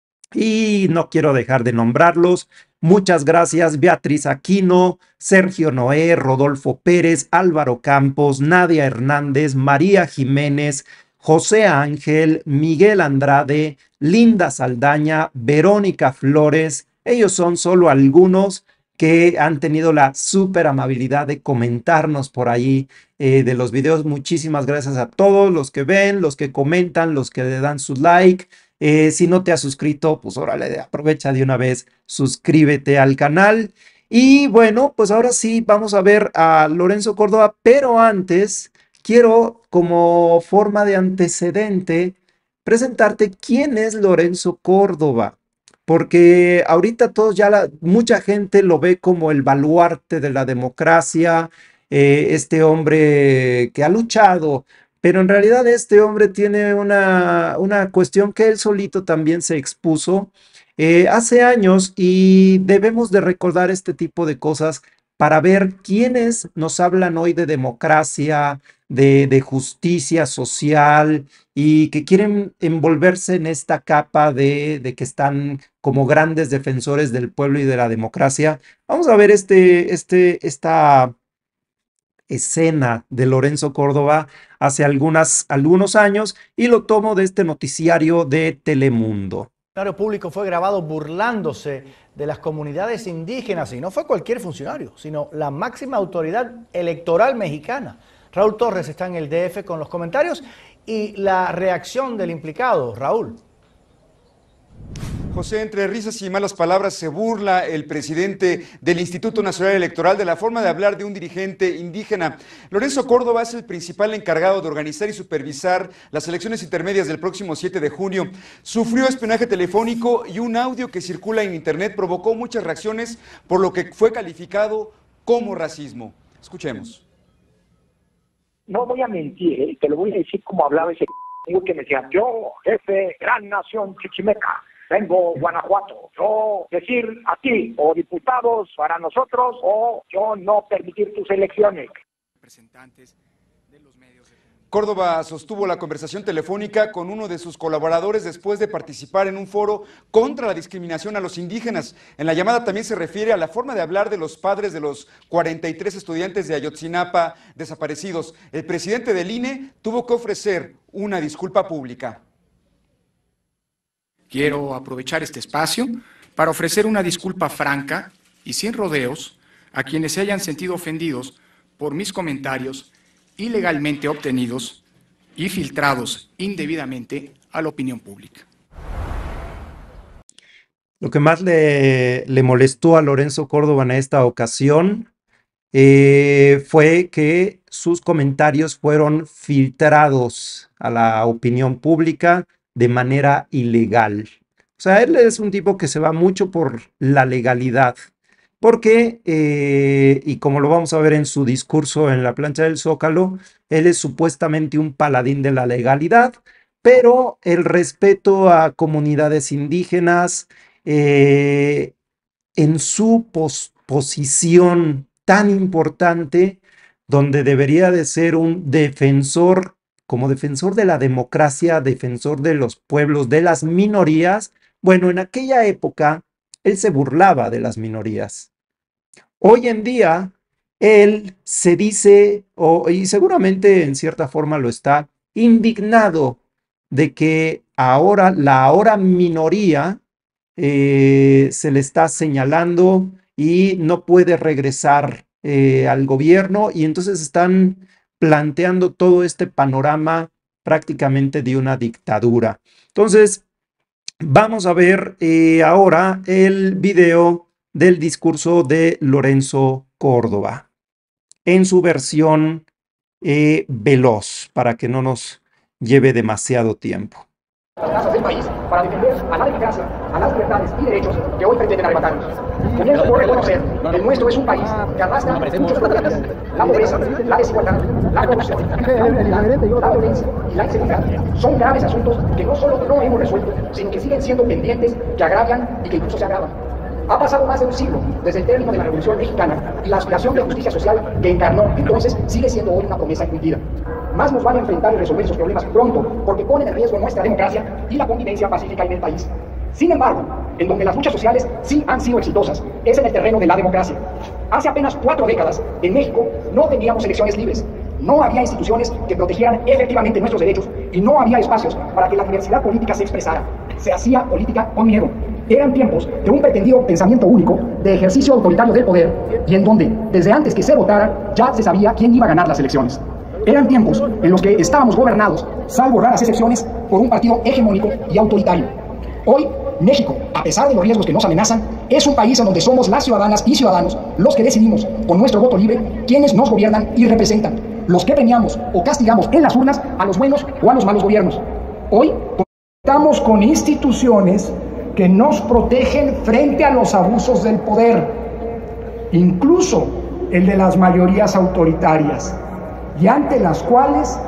y no quiero dejar de nombrarlos. Muchas gracias, Beatriz Aquino, Sergio Noé, Rodolfo Pérez, Álvaro Campos, Nadia Hernández, María Jiménez, José Ángel, Miguel Andrade, Linda Saldaña, Verónica Flores. Ellos son solo algunos que han tenido la súper amabilidad de comentarnos por ahí de los videos. Muchísimas gracias a todos los que ven, los que comentan, los que le dan su like. Si no te has suscrito, pues órale, aprovecha de una vez, suscríbete al canal. Y bueno, pues ahora sí, vamos a ver a Lorenzo Córdoba, pero antes quiero, como forma de antecedente, presentarte quién es Lorenzo Córdoba. Porque ahorita mucha gente lo ve como el baluarte de la democracia, este hombre que ha luchado, pero en realidad este hombre tiene una cuestión que él solito también se expuso hace años y debemos de recordar este tipo de cosas para ver quiénes nos hablan hoy de democracia, de justicia social y que quieren envolverse en esta capa de que están como grandes defensores del pueblo y de la democracia. Vamos a ver esta escena de Lorenzo Córdoba hace algunos años y lo tomo de este noticiario de Telemundo. El funcionario público fue grabado burlándose de las comunidades indígenas y no fue cualquier funcionario, sino la máxima autoridad electoral mexicana. Raúl Torres está en el DF con los comentarios y la reacción del implicado. Raúl. José, entre risas y malas palabras se burla el presidente del Instituto Nacional Electoral de la forma de hablar de un dirigente indígena. Lorenzo Córdoba es el principal encargado de organizar y supervisar las elecciones intermedias del próximo 7 de junio. Sufrió espionaje telefónico y un audio que circula en internet provocó muchas reacciones, por lo que fue calificado como racismo. Escuchemos. No voy a mentir, te lo voy a decir como hablaba ese que me decía, yo, jefe, gran nación chichimeca. Vengo Guanajuato, yo decir a ti o diputados para nosotros o yo no permitir tus elecciones. Representantes de los medios de... Córdoba sostuvo la conversación telefónica con uno de sus colaboradores después de participar en un foro contra la discriminación a los indígenas. En la llamada también se refiere a la forma de hablar de los padres de los 43 estudiantes de Ayotzinapa desaparecidos. El presidente del INE tuvo que ofrecer una disculpa pública. Quiero aprovechar este espacio para ofrecer una disculpa franca y sin rodeos a quienes se hayan sentido ofendidos por mis comentarios ilegalmente obtenidos y filtrados indebidamente a la opinión pública. Lo que más le molestó a Lorenzo Córdoba en esta ocasión fue que sus comentarios fueron filtrados a la opinión pública de manera ilegal. O sea, él es un tipo que se va mucho por la legalidad. porque, y como lo vamos a ver en su discurso en la plancha del Zócalo, él es supuestamente un paladín de la legalidad, pero el respeto a comunidades indígenas, en su posición tan importante, donde debería de ser un defensor, como defensor de la democracia, defensor de los pueblos, de las minorías. Bueno, en aquella época él se burlaba de las minorías. Hoy en día, él se dice, y seguramente en cierta forma lo está, indignado de que ahora la ahora minoría se le está señalando y no puede regresar al gobierno, y entonces están planteando todo este panorama prácticamente de una dictadura. Entonces, vamos a ver ahora el video del discurso de Lorenzo Córdoba en su versión veloz, para que no nos lleve demasiado tiempo. Las plazas del país para defender a la democracia, a las libertades y derechos que hoy pretenden arrebatarnos. Comienzo por reconocer que el nuestro es un país que arrastra muchos problemas: la pobreza, la desigualdad, la corrupción, la violencia y la inseguridad. Son graves asuntos que no solo no hemos resuelto, sino que siguen siendo pendientes, que agravian y que incluso se agravan. Ha pasado más de un siglo desde el término de la Revolución Mexicana y la aspiración de justicia social que encarnó entonces sigue siendo hoy una promesa incumplida. Más nos vale enfrentar y resolver esos problemas pronto, porque ponen en riesgo nuestra democracia y la convivencia pacífica en el país. Sin embargo, en donde las luchas sociales sí han sido exitosas, es en el terreno de la democracia. Hace apenas 4 décadas, en México, no teníamos elecciones libres. No había instituciones que protegieran efectivamente nuestros derechos y no había espacios para que la diversidad política se expresara. Se hacía política con miedo. Eran tiempos de un pretendido pensamiento único, de ejercicio autoritario del poder, y en donde, desde antes que se votara, ya se sabía quién iba a ganar las elecciones. Eran tiempos en los que estábamos gobernados, salvo raras excepciones, por un partido hegemónico y autoritario. Hoy, México, a pesar de los riesgos que nos amenazan, es un país en donde somos las ciudadanas y ciudadanos los que decidimos, con nuestro voto libre, quiénes nos gobiernan y representan, los que premiamos o castigamos en las urnas a los buenos o a los malos gobiernos. Hoy, estamos con instituciones que nos protegen frente a los abusos del poder, incluso el de las mayorías autoritarias, y ante las cuales...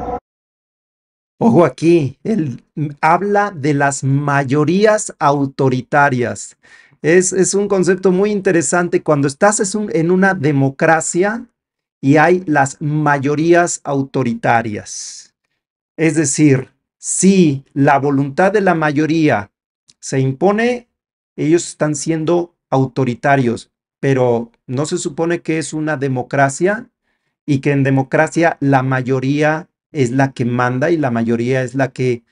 Ojo aquí, él habla de las mayorías autoritarias. Es un concepto muy interesante cuando estás en una democracia y hay las mayorías autoritarias. Es decir, si la voluntad de la mayoría se impone, ellos están siendo autoritarios, pero no se supone que es una democracia y que en democracia la mayoría es la que manda y la mayoría es la que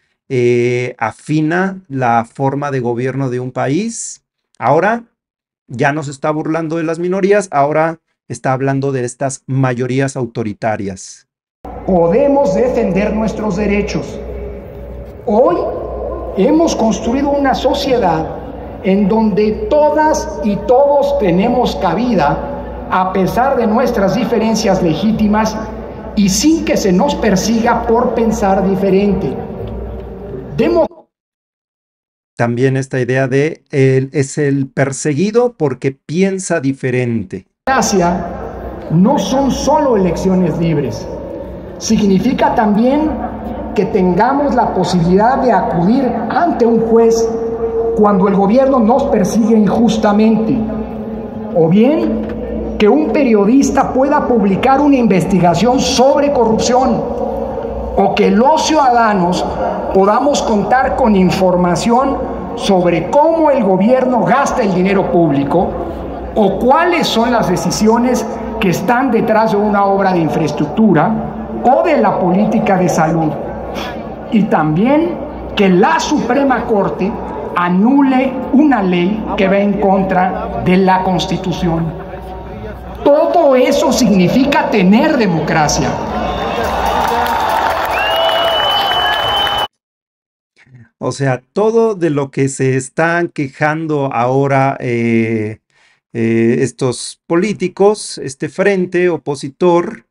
afina la forma de gobierno de un país. Ahora ya no se está burlando de las minorías, ahora está hablando de estas mayorías autoritarias. Podemos defender nuestros derechos. Hoy hemos construido una sociedad en donde todas y todos tenemos cabida, a pesar de nuestras diferencias legítimas y sin que se nos persiga por pensar diferente. También esta idea de él es el perseguido porque piensa diferente. Democracia no son solo elecciones libres. Significa también que tengamos la posibilidad de acudir ante un juez cuando el gobierno nos persigue injustamente, o bien que un periodista pueda publicar una investigación sobre corrupción, o que los ciudadanos podamos contar con información sobre cómo el gobierno gasta el dinero público o cuáles son las decisiones que están detrás de una obra de infraestructura o de la política de salud. Y también que la Suprema Corte anule una ley que va en contra de la Constitución. Todo eso significa tener democracia. O sea, todo de lo que se están quejando ahora estos políticos, este frente opositor,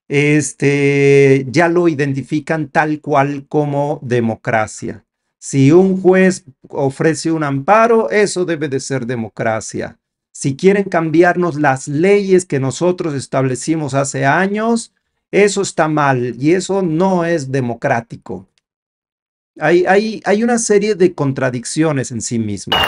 ya lo identifican tal cual como democracia. Si un juez ofrece un amparo, eso debe de ser democracia. si quieren cambiarnos las leyes que nosotros establecimos hace años, eso está mal y eso no es democrático. Hay una serie de contradicciones en sí mismas.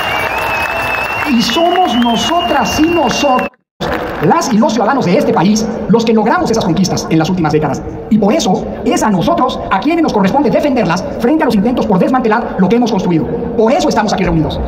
Y somos nosotras y nosotros, las y los ciudadanos de este país, los que logramos esas conquistas en las últimas décadas. Y por eso es a nosotros a quienes nos corresponde defenderlas frente a los intentos por desmantelar lo que hemos construido. Por eso estamos aquí reunidos.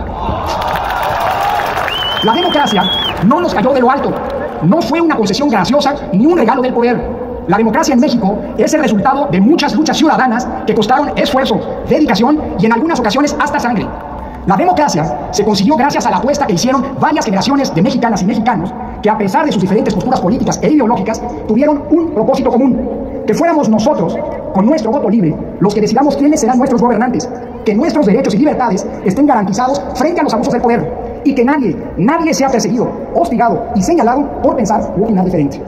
La democracia no nos cayó de lo alto. No fue una concesión graciosa ni un regalo del poder. La democracia en México es el resultado de muchas luchas ciudadanas que costaron esfuerzo, dedicación y en algunas ocasiones hasta sangre. La democracia se consiguió gracias a la apuesta que hicieron varias generaciones de mexicanas y mexicanos que, a pesar de sus diferentes posturas políticas e ideológicas, tuvieron un propósito común: que fuéramos nosotros, con nuestro voto libre, los que decidamos quiénes serán nuestros gobernantes, que nuestros derechos y libertades estén garantizados frente a los abusos del poder y que nadie sea perseguido, hostigado y señalado por pensar u opinar diferente.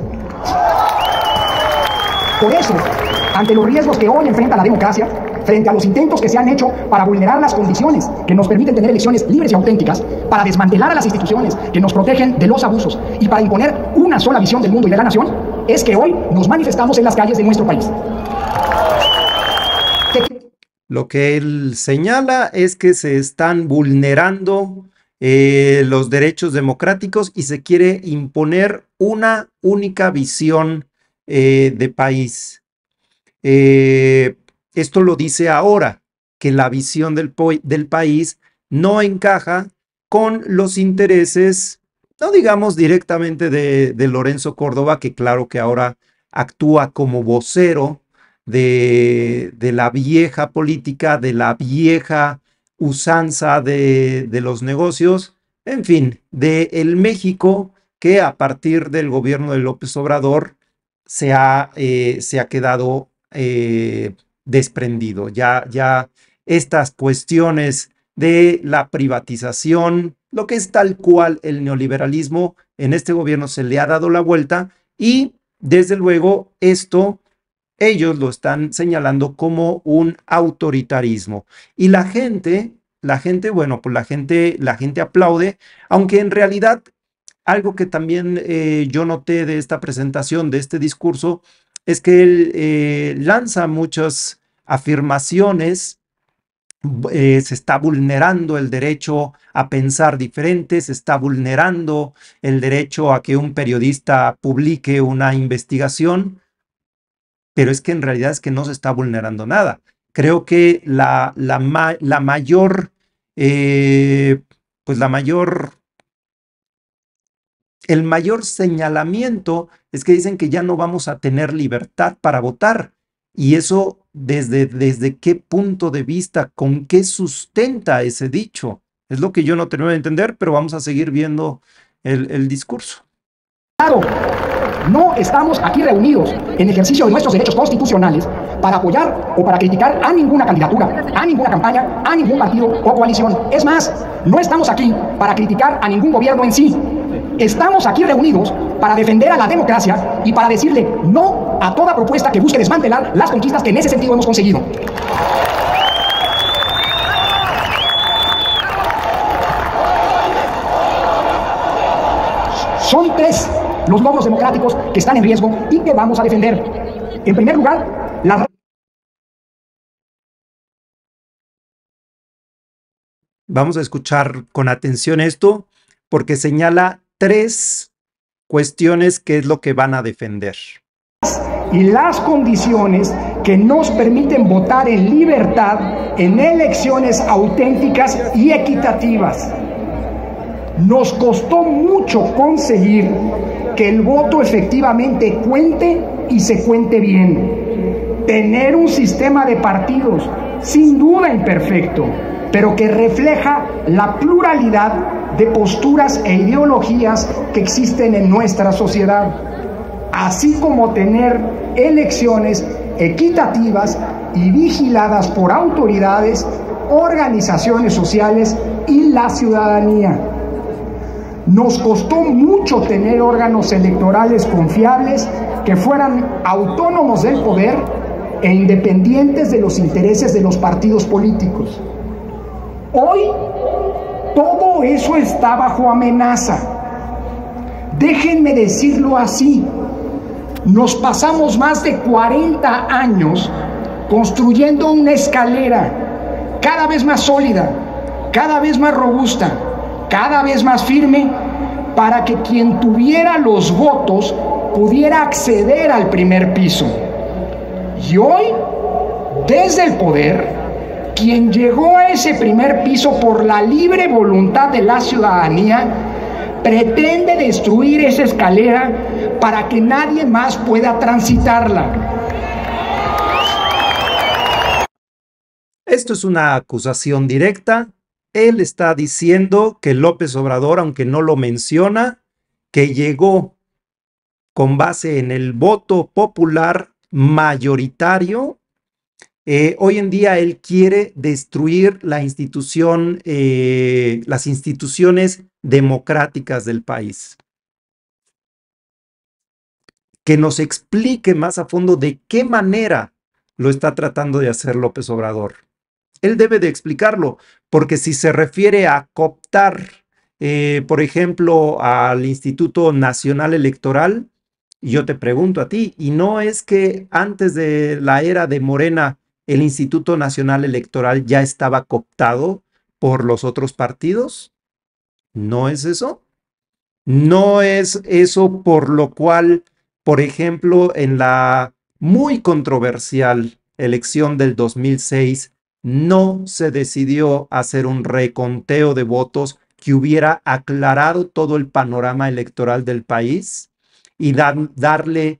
Por eso, ante los riesgos que hoy enfrenta la democracia, frente a los intentos que se han hecho para vulnerar las condiciones que nos permiten tener elecciones libres y auténticas, para desmantelar a las instituciones que nos protegen de los abusos y para imponer una sola visión del mundo y de la nación, es que hoy nos manifestamos en las calles de nuestro país. Lo que él señala es que se están vulnerando los derechos democráticos y se quiere imponer una única visión de país. Esto lo dice ahora, que la visión del país no encaja con los intereses, no digamos directamente de Lorenzo Córdoba, que claro que ahora actúa como vocero de la vieja política, de la vieja usanza de los negocios, en fin, de el México que a partir del gobierno de López Obrador se ha quedado desprendido. Ya estas cuestiones de la privatización, lo que es tal cual el neoliberalismo, en este gobierno se le ha dado la vuelta y desde luego esto ellos lo están señalando como un autoritarismo. Y la gente, bueno, pues la gente aplaude, aunque en realidad algo que también yo noté de esta presentación, de este discurso, es que él lanza muchas afirmaciones. Se está vulnerando el derecho a pensar diferente, se está vulnerando el derecho a que un periodista publique una investigación, pero es que en realidad es que no se está vulnerando nada. Creo que el mayor señalamiento es que dicen que ya no vamos a tener libertad para votar. Y eso, ¿desde qué punto de vista, con qué sustenta ese dicho? Es lo que yo no termino de entender, pero vamos a seguir viendo el discurso. Claro, no estamos aquí reunidos en ejercicio de nuestros derechos constitucionales para apoyar o para criticar a ninguna candidatura, a ninguna campaña, a ningún partido o coalición. Es más, no estamos aquí para criticar a ningún gobierno en sí. Estamos aquí reunidos para defender a la democracia y para decirle no a toda propuesta que busque desmantelar las conquistas que en ese sentido hemos conseguido. Son 3 los logros democráticos que están en riesgo y que vamos a defender. En primer lugar, Vamos a escuchar con atención esto, porque señala 3 cuestiones que es lo que van a defender. Y las condiciones que nos permiten votar en libertad en elecciones auténticas y equitativas. Nos costó mucho conseguir que el voto efectivamente cuente y se cuente bien. Tener un sistema de partidos, sin duda imperfecto, pero que refleja la pluralidad de posturas e ideologías que existen en nuestra sociedad, así como tener elecciones equitativas y vigiladas por autoridades, organizaciones sociales y la ciudadanía. Nos costó mucho tener órganos electorales confiables que fueran autónomos del poder e independientes de los intereses de los partidos políticos. Hoy todo eso está bajo amenaza. Déjenme decirlo así. Nos pasamos más de 40 años construyendo una escalera cada vez más sólida, cada vez más robusta, cada vez más firme, para que quien tuviera los votos pudiera acceder al primer piso. Y hoy, desde el poder, quien llegó a ese primer piso por la libre voluntad de la ciudadanía, pretende destruir esa escalera para que nadie más pueda transitarla. Esto es una acusación directa. Él está diciendo que López Obrador, aunque no lo menciona, que llegó con base en el voto popular mayoritario. Hoy en día él quiere destruir la institución, las instituciones democráticas del país. Que nos explique más a fondo de qué manera lo está tratando de hacer López Obrador. Él debe de explicarlo, porque si se refiere a cooptar, por ejemplo, al Instituto Nacional Electoral, yo te pregunto a ti, ¿y no es que antes de la era de Morena el Instituto Nacional Electoral ya estaba cooptado por los otros partidos? ¿No es eso? No es eso por lo cual, por ejemplo, en la muy controversial elección del 2006, no se decidió hacer un reconteo de votos que hubiera aclarado todo el panorama electoral del país y darle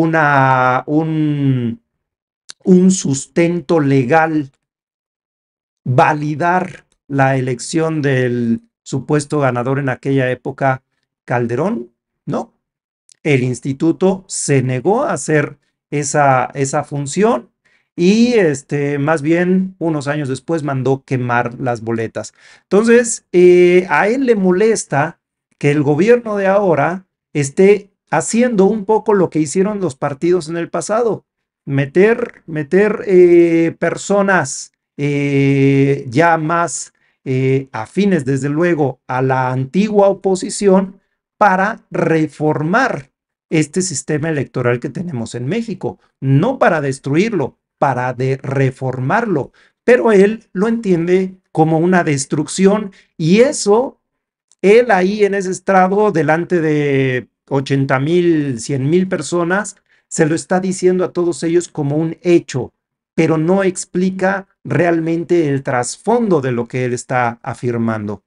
un sustento legal, validar la elección del supuesto ganador en aquella época, Calderón. No, el instituto se negó a hacer esa función y más bien unos años después mandó quemar las boletas. Entonces, a él le molesta que el gobierno de ahora esté haciendo un poco lo que hicieron los partidos en el pasado. Meter personas ya más afines, desde luego, a la antigua oposición para reformar este sistema electoral que tenemos en México. No para destruirlo, para reformarlo. Pero él lo entiende como una destrucción y eso, él ahí en ese estrado, delante de 80,000, 100,000 personas, se lo está diciendo a todos ellos como un hecho, pero no explica realmente el trasfondo de lo que él está afirmando.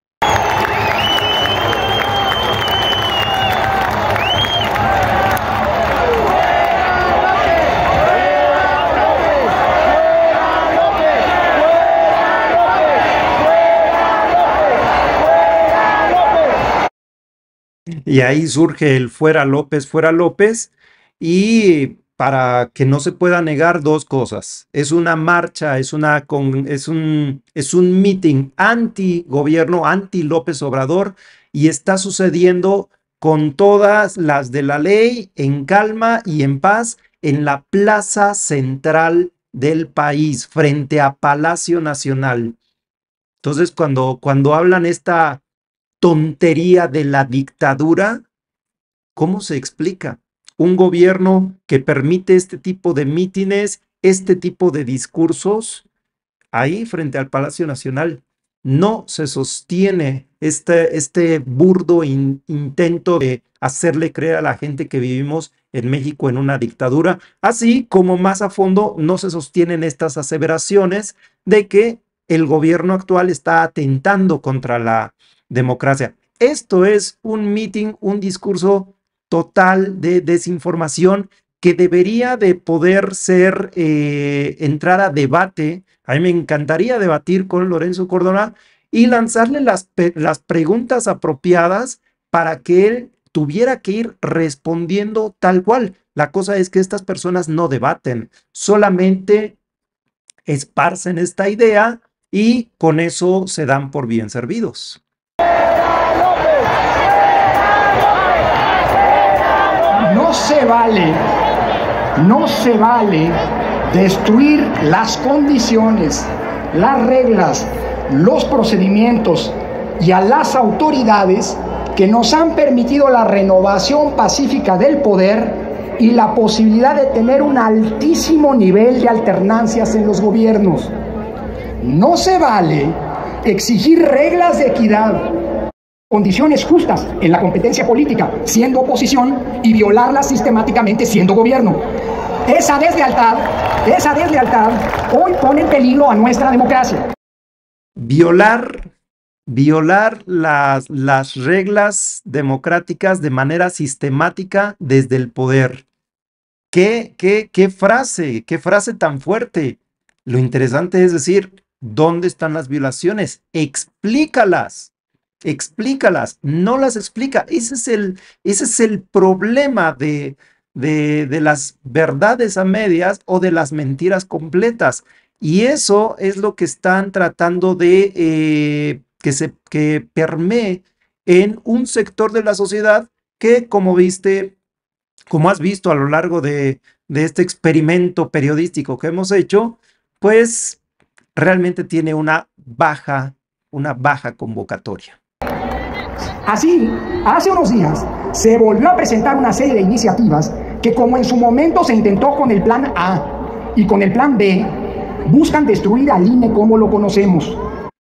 Y ahí surge el fuera López, y para que no se pueda negar dos cosas. Es una marcha, es un meeting anti-gobierno, anti-López Obrador, y está sucediendo con todas las de la ley, en calma y en paz, en la plaza central del país, frente a Palacio Nacional. Entonces, cuando hablan esta tontería de la dictadura, ¿cómo se explica? Un gobierno que permite este tipo de mítines, este tipo de discursos, ahí frente al Palacio Nacional. No se sostiene este burdo intento de hacerle creer a la gente que vivimos en México en una dictadura, así como más a fondo no se sostienen estas aseveraciones de que el gobierno actual está atentando contra la democracia. Esto es un meeting, un discurso total de desinformación que debería de poder ser, entrar a debate. A mí me encantaría debatir con Lorenzo Córdoba y lanzarle las preguntas apropiadas para que él tuviera que ir respondiendo tal cual. La cosa es que estas personas no debaten, solamente esparcen esta idea y con eso se dan por bien servidos. No se vale destruir las condiciones, las reglas, los procedimientos, y a las autoridades que nos han permitido la renovación pacífica del poder y la posibilidad de tener un altísimo nivel de alternancias en los gobiernos. No se vale exigir reglas de equidad, condiciones justas en la competencia política siendo oposición y violarlas sistemáticamente siendo gobierno. Esa deslealtad hoy pone en peligro a nuestra democracia. Violar las reglas democráticas de manera sistemática desde el poder. ¿Qué frase tan fuerte? Lo interesante es decir, ¿dónde están las violaciones? Explícalas, no las explica. Ese es el problema de las verdades a medias o de las mentiras completas. Y eso es lo que están tratando de que permee en un sector de la sociedad que, como has visto a lo largo de este experimento periodístico que hemos hecho, pues realmente tiene una baja convocatoria. Así, hace unos días se volvió a presentar una serie de iniciativas que, como en su momento se intentó con el plan A y con el plan B, buscan destruir al INE como lo conocemos.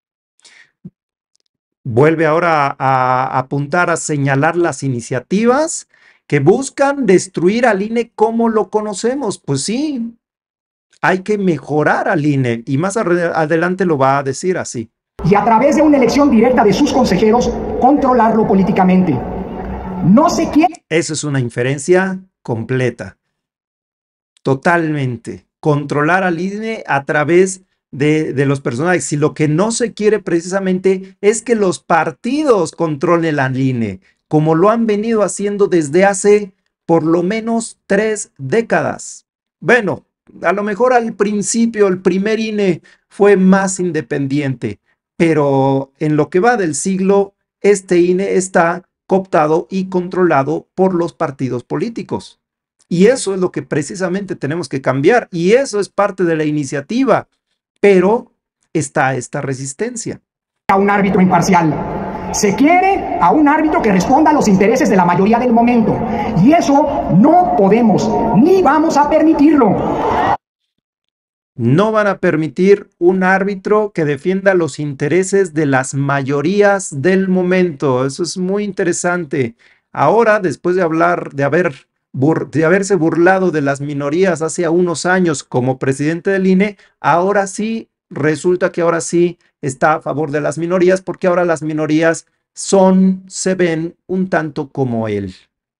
Vuelve ahora a apuntar, a señalar las iniciativas que buscan destruir al INE como lo conocemos. Pues sí, hay que mejorar al INE y más adelante lo va a decir así. Y a través de una elección directa de sus consejeros, controlarlo políticamente. No se quiere. Eso es una inferencia completa. Totalmente. Controlar al INE a través de los personajes. Si lo que no se quiere precisamente es que los partidos controlen al INE, como lo han venido haciendo desde hace por lo menos 3 décadas. Bueno, a lo mejor al principio el primer INE fue más independiente, pero en lo que va del siglo, este INE está cooptado y controlado por los partidos políticos. Y eso es lo que precisamente tenemos que cambiar, y eso es parte de la iniciativa, pero está esta resistencia. A un árbitro imparcial. Se quiere a un árbitro que responda a los intereses de la mayoría del momento, y eso no podemos ni vamos a permitirlo. No van a permitir un árbitro que defienda los intereses de las mayorías del momento. Eso es muy interesante. Ahora, después de haberse burlado de las minorías hace unos años como presidente del INE, ahora sí, resulta que ahora sí está a favor de las minorías, porque ahora las minorías se ven un tanto como él.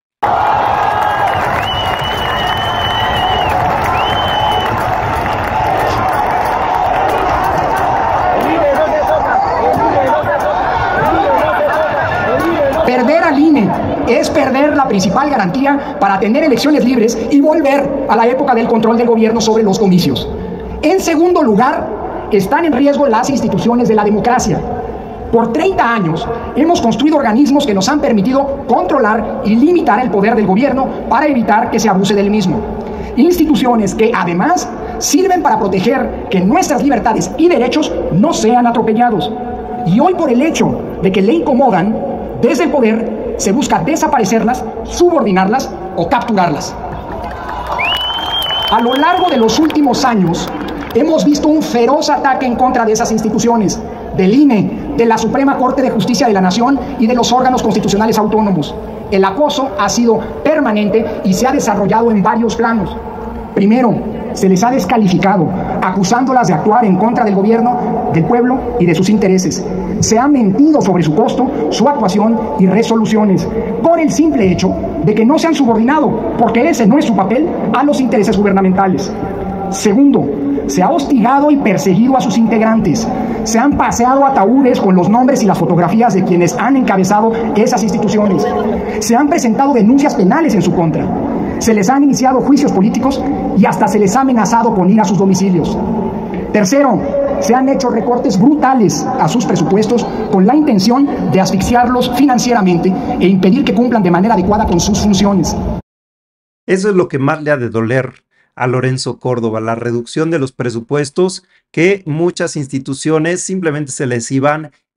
Perder al INE es perder la principal garantía para tener elecciones libres y volver a la época del control del gobierno sobre los comicios. En segundo lugar, están en riesgo las instituciones de la democracia. Por 30 años hemos construido organismos que nos han permitido controlar y limitar el poder del gobierno para evitar que se abuse del mismo. Instituciones que además sirven para proteger que nuestras libertades y derechos no sean atropellados. Y hoy, por el hecho de que le incomodan, desde el poder se busca desaparecerlas, subordinarlas o capturarlas. A lo largo de los últimos años hemos visto un feroz ataque en contra de esas instituciones, del INE, de la Suprema Corte de Justicia de la Nación y de los órganos constitucionales autónomos. El acoso ha sido permanente y se ha desarrollado en varios planos. Primero, se les ha descalificado, acusándolas de actuar en contra del gobierno, del pueblo y de sus intereses. Se ha mentido sobre su costo, su actuación y resoluciones, por el simple hecho de que no se han subordinado, porque ese no es su papel, a los intereses gubernamentales. Segundo, se ha hostigado y perseguido a sus integrantes. Se han paseado ataúdes con los nombres y las fotografías de quienes han encabezado esas instituciones. Se han presentado denuncias penales en su contra. Se les han iniciado juicios políticos y hasta se les ha amenazado con ir a sus domicilios. Tercero, se han hecho recortes brutales a sus presupuestos con la intención de asfixiarlos financieramente e impedir que cumplan de manera adecuada con sus funciones. Eso es lo que más le ha de doler a Lorenzo Córdoba, la reducción de los presupuestos, que muchas instituciones simplemente se les iban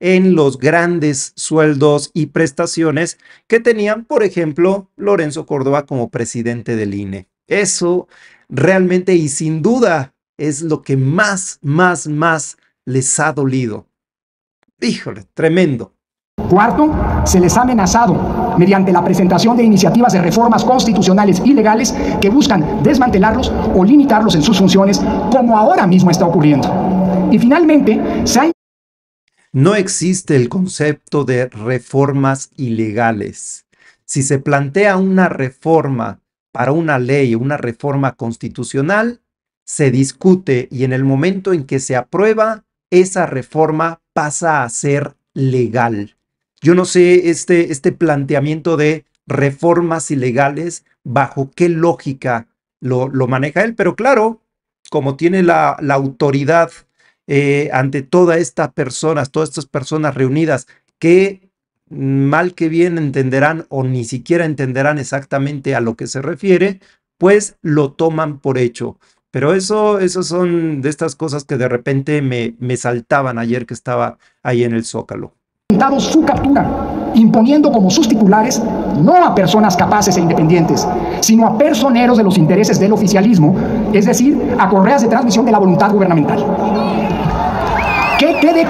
en los grandes sueldos y prestaciones que tenían, por ejemplo, Lorenzo Córdoba como presidente del INE. Eso realmente y sin duda es lo que más les ha dolido. Híjole, tremendo. Cuarto, se les ha amenazado mediante la presentación de iniciativas de reformas constitucionales ilegales que buscan desmantelarlos o limitarlos en sus funciones, como ahora mismo está ocurriendo. Y finalmente, no existe el concepto de reformas ilegales. Si se plantea una reforma para una ley, una reforma constitucional, se discute y en el momento en que se aprueba, esa reforma pasa a ser legal. Yo no sé este planteamiento de reformas ilegales, bajo qué lógica lo maneja él, pero claro, como tiene la autoridad ante todas estas personas reunidas que mal que bien entenderán o ni siquiera entenderán exactamente a lo que se refiere, pues lo toman por hecho. Pero eso son de estas cosas que de repente me saltaban ayer que estaba ahí en el Zócalo. Su captura, imponiendo como sus titulares no a personas capaces e independientes, sino a personeros de los intereses del oficialismo, es decir, a correas de transmisión de la voluntad gubernamental. Que quede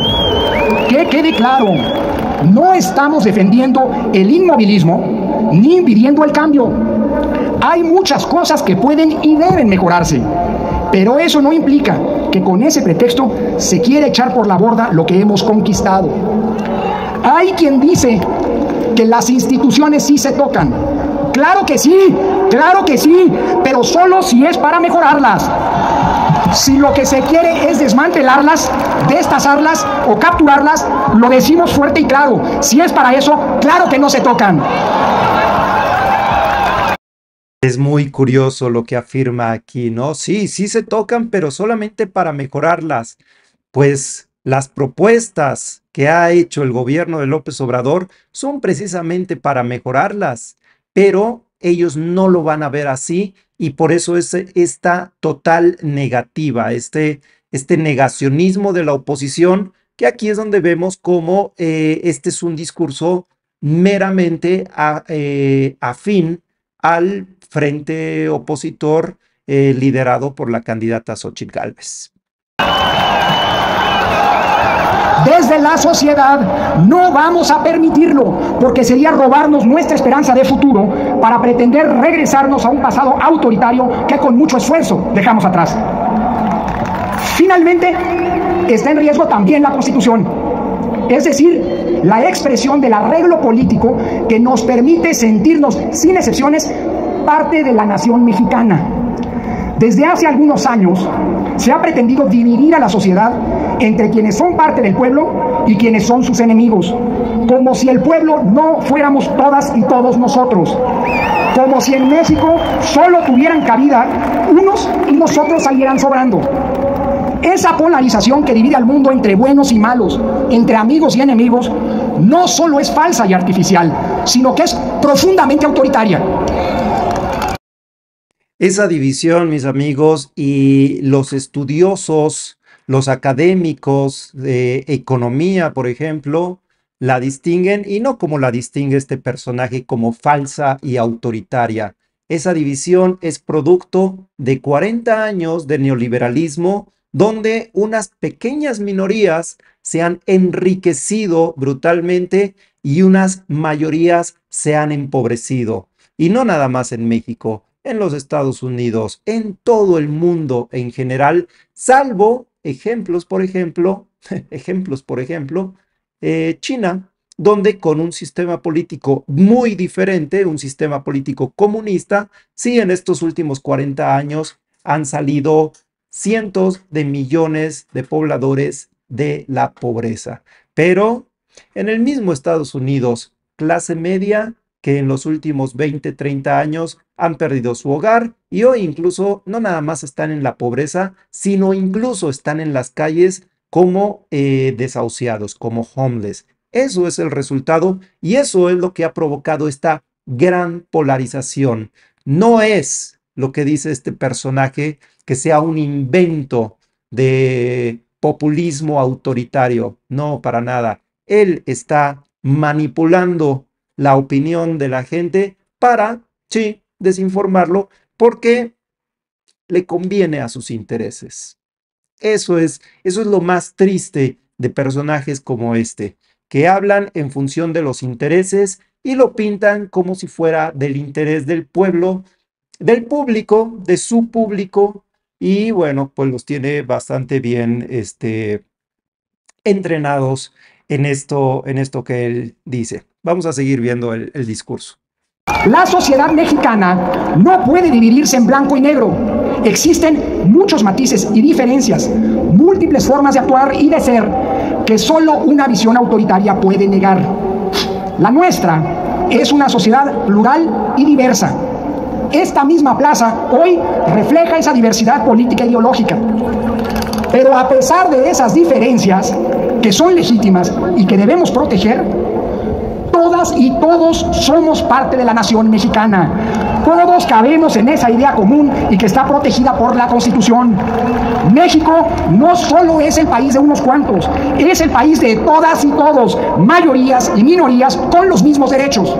claro, no estamos defendiendo el inmovilismo ni impidiendo el cambio. Hay muchas cosas que pueden y deben mejorarse, pero eso no implica que con ese pretexto se quiere echar por la borda lo que hemos conquistado. Hay quien dice que las instituciones sí se tocan. Claro que sí, pero solo si es para mejorarlas. Si lo que se quiere es desmantelarlas, destazarlas o capturarlas, lo decimos fuerte y claro. Si es para eso, claro que no se tocan. Es muy curioso lo que afirma aquí, ¿no? Sí se tocan, pero solamente para mejorarlas. Pues las propuestas que ha hecho el gobierno de López Obrador son precisamente para mejorarlas, pero ellos no lo van a ver así y por eso es esta total negativa, este negacionismo de la oposición, que aquí es donde vemos cómo este es un discurso meramente afín al frente opositor liderado por la candidata Xóchitl Gálvez. Desde la sociedad no vamos a permitirlo, porque sería robarnos nuestra esperanza de futuro para pretender regresarnos a un pasado autoritario que con mucho esfuerzo dejamos atrás. Finalmente, está en riesgo también la Constitución, es decir, la expresión del arreglo político que nos permite sentirnos, sin excepciones, parte de la nación mexicana. Desde hace algunos años se ha pretendido dividir a la sociedad entre quienes son parte del pueblo y quienes son sus enemigos, como si el pueblo no fuéramos todas y todos nosotros, como si en México solo tuvieran cabida unos y nosotros salieran sobrando. Esa polarización que divide al mundo entre buenos y malos, entre amigos y enemigos, no solo es falsa y artificial, sino que es profundamente autoritaria. Esa división, mis amigos, y los estudiosos, los académicos de economía, por ejemplo, la distinguen, y no como la distingue este personaje, como falsa y autoritaria. Esa división es producto de 40 años de neoliberalismo, donde unas pequeñas minorías se han enriquecido brutalmente y unas mayorías se han empobrecido. Y no nada más en México, en los Estados Unidos, en todo el mundo en general, salvo ejemplos, por ejemplo, China, donde con un sistema político muy diferente, un sistema político comunista, sí en estos últimos 40 años han salido cientos de millones de pobladores de la pobreza. Pero en el mismo Estados Unidos, clase media que en los últimos 20, 30 años han perdido su hogar y hoy incluso no nada más están en la pobreza, sino incluso están en las calles como desahuciados, como homeless. Eso es el resultado y eso es lo que ha provocado esta gran polarización. No es lo que dice este personaje que sea un invento de populismo autoritario. No, para nada. Él está manipulando la opinión de la gente para, sí, desinformarlo porque le conviene a sus intereses. Eso es lo más triste de personajes como este, que hablan en función de los intereses y lo pintan como si fuera del interés del pueblo, del público, de su público, y bueno, pues los tiene bastante bien entrenados en esto que él dice. Vamos a seguir viendo el discurso. La sociedad mexicana no puede dividirse en blanco y negro. Existen muchos matices y diferencias, múltiples formas de actuar y de ser que solo una visión autoritaria puede negar. La nuestra es una sociedad plural y diversa. Esta misma plaza hoy refleja esa diversidad política e ideológica. Pero a pesar de esas diferencias, que son legítimas y que debemos proteger, todas y todos somos parte de la nación mexicana. Todos cabemos en esa idea común y que está protegida por la Constitución. México no solo es el país de unos cuantos, es el país de todas y todos, mayorías y minorías con los mismos derechos.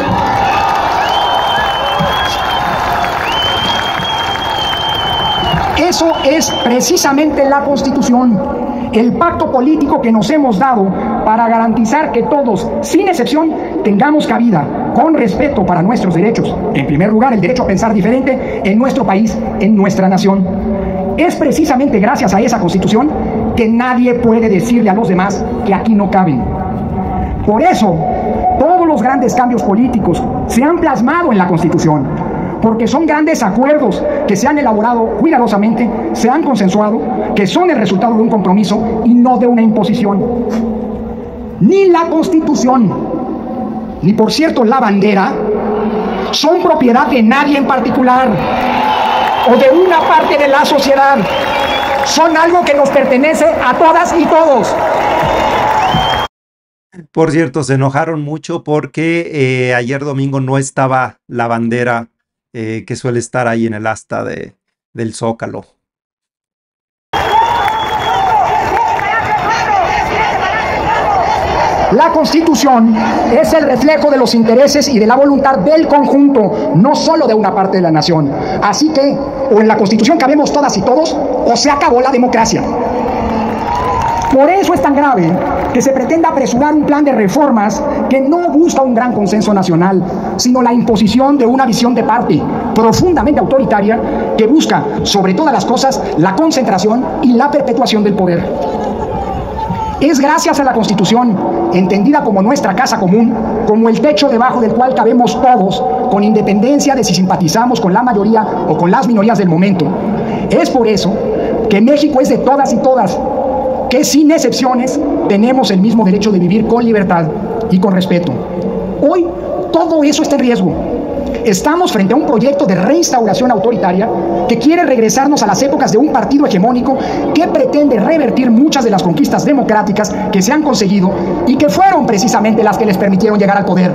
Eso es precisamente la Constitución, el pacto político que nos hemos dado para garantizar que todos, sin excepción, tengamos cabida, con respeto para nuestros derechos. En primer lugar, el derecho a pensar diferente en nuestro país, en nuestra nación. Es precisamente gracias a esa Constitución que nadie puede decirle a los demás que aquí no caben. Por eso, todos los grandes cambios políticos se han plasmado en la Constitución, porque son grandes acuerdos que se han elaborado cuidadosamente, se han consensuado, que son el resultado de un compromiso y no de una imposición. Ni la Constitución, ni por cierto la bandera, son propiedad de nadie en particular o de una parte de la sociedad. Son algo que nos pertenece a todas y todos. Por cierto, se enojaron mucho porque ayer domingo no estaba la bandera que suele estar ahí en el asta del Zócalo. La Constitución es el reflejo de los intereses y de la voluntad del conjunto, no solo de una parte de la nación. Así que, o en la Constitución cabemos todas y todos, o se acabó la democracia. Por eso es tan grave que se pretenda apresurar un plan de reformas que no busca un gran consenso nacional, sino la imposición de una visión de parte profundamente autoritaria que busca, sobre todas las cosas, la concentración y la perpetuación del poder. Es gracias a la Constitución, entendida como nuestra casa común, como el techo debajo del cual cabemos todos, con independencia de si simpatizamos con la mayoría o con las minorías del momento. Es por eso que México es de todas y todas, que sin excepciones tenemos el mismo derecho de vivir con libertad y con respeto. Hoy todo eso está en riesgo. Estamos frente a un proyecto de reinstauración autoritaria que quiere regresarnos a las épocas de un partido hegemónico que pretende revertir muchas de las conquistas democráticas que se han conseguido y que fueron precisamente las que les permitieron llegar al poder.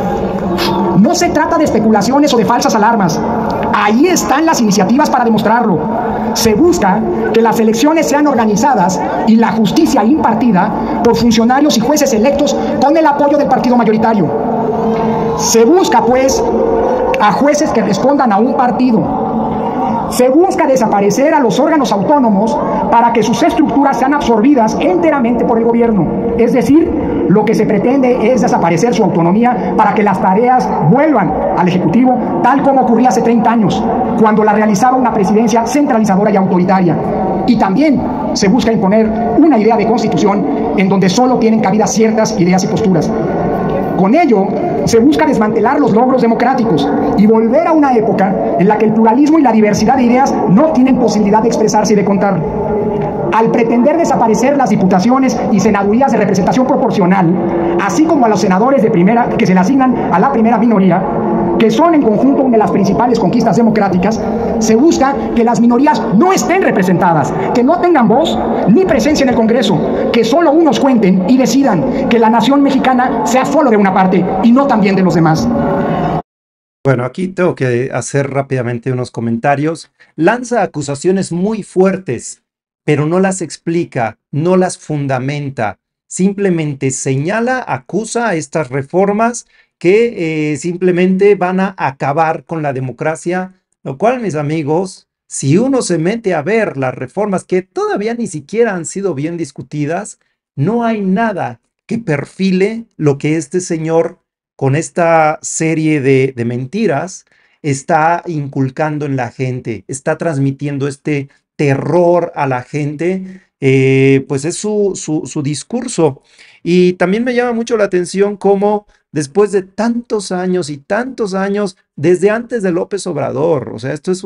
No se trata de especulaciones o de falsas alarmas. Ahí están las iniciativas para demostrarlo. Se busca que las elecciones sean organizadas y la justicia impartida por funcionarios y jueces electos con el apoyo del partido mayoritario. Se busca, pues, a jueces que respondan a un partido. Se busca desaparecer a los órganos autónomos para que sus estructuras sean absorbidas enteramente por el gobierno. Es decir, lo que se pretende es desaparecer su autonomía para que las tareas vuelvan al Ejecutivo, tal como ocurría hace 30 años, cuando la realizaba una presidencia centralizadora y autoritaria. Y también se busca imponer una idea de constitución en donde solo tienen cabida ciertas ideas y posturas. Con ello, se busca desmantelar los logros democráticos y volver a una época en la que el pluralismo y la diversidad de ideas no tienen posibilidad de expresarse y de contar. Al pretender desaparecer las diputaciones y senadurías de representación proporcional, así como a los senadores de primera que se le asignan a la primera minoría, que son en conjunto una de las principales conquistas democráticas, se busca que las minorías no estén representadas, que no tengan voz ni presencia en el Congreso, que solo unos cuenten y decidan que la nación mexicana sea solo de una parte y no también de los demás. Bueno, aquí tengo que hacer rápidamente unos comentarios. Lanza acusaciones muy fuertes pero no las explica, no las fundamenta. Simplemente señala, acusa a estas reformas que simplemente van a acabar con la democracia, lo cual, mis amigos, si uno se mete a ver las reformas que todavía ni siquiera han sido bien discutidas, no hay nada que perfile lo que este señor, con esta serie de mentiras, está inculcando en la gente, está transmitiendo este terror a la gente, pues es su discurso. Y también me llama mucho la atención cómo después de tantos años y tantos años, desde antes de López Obrador, o sea, esto es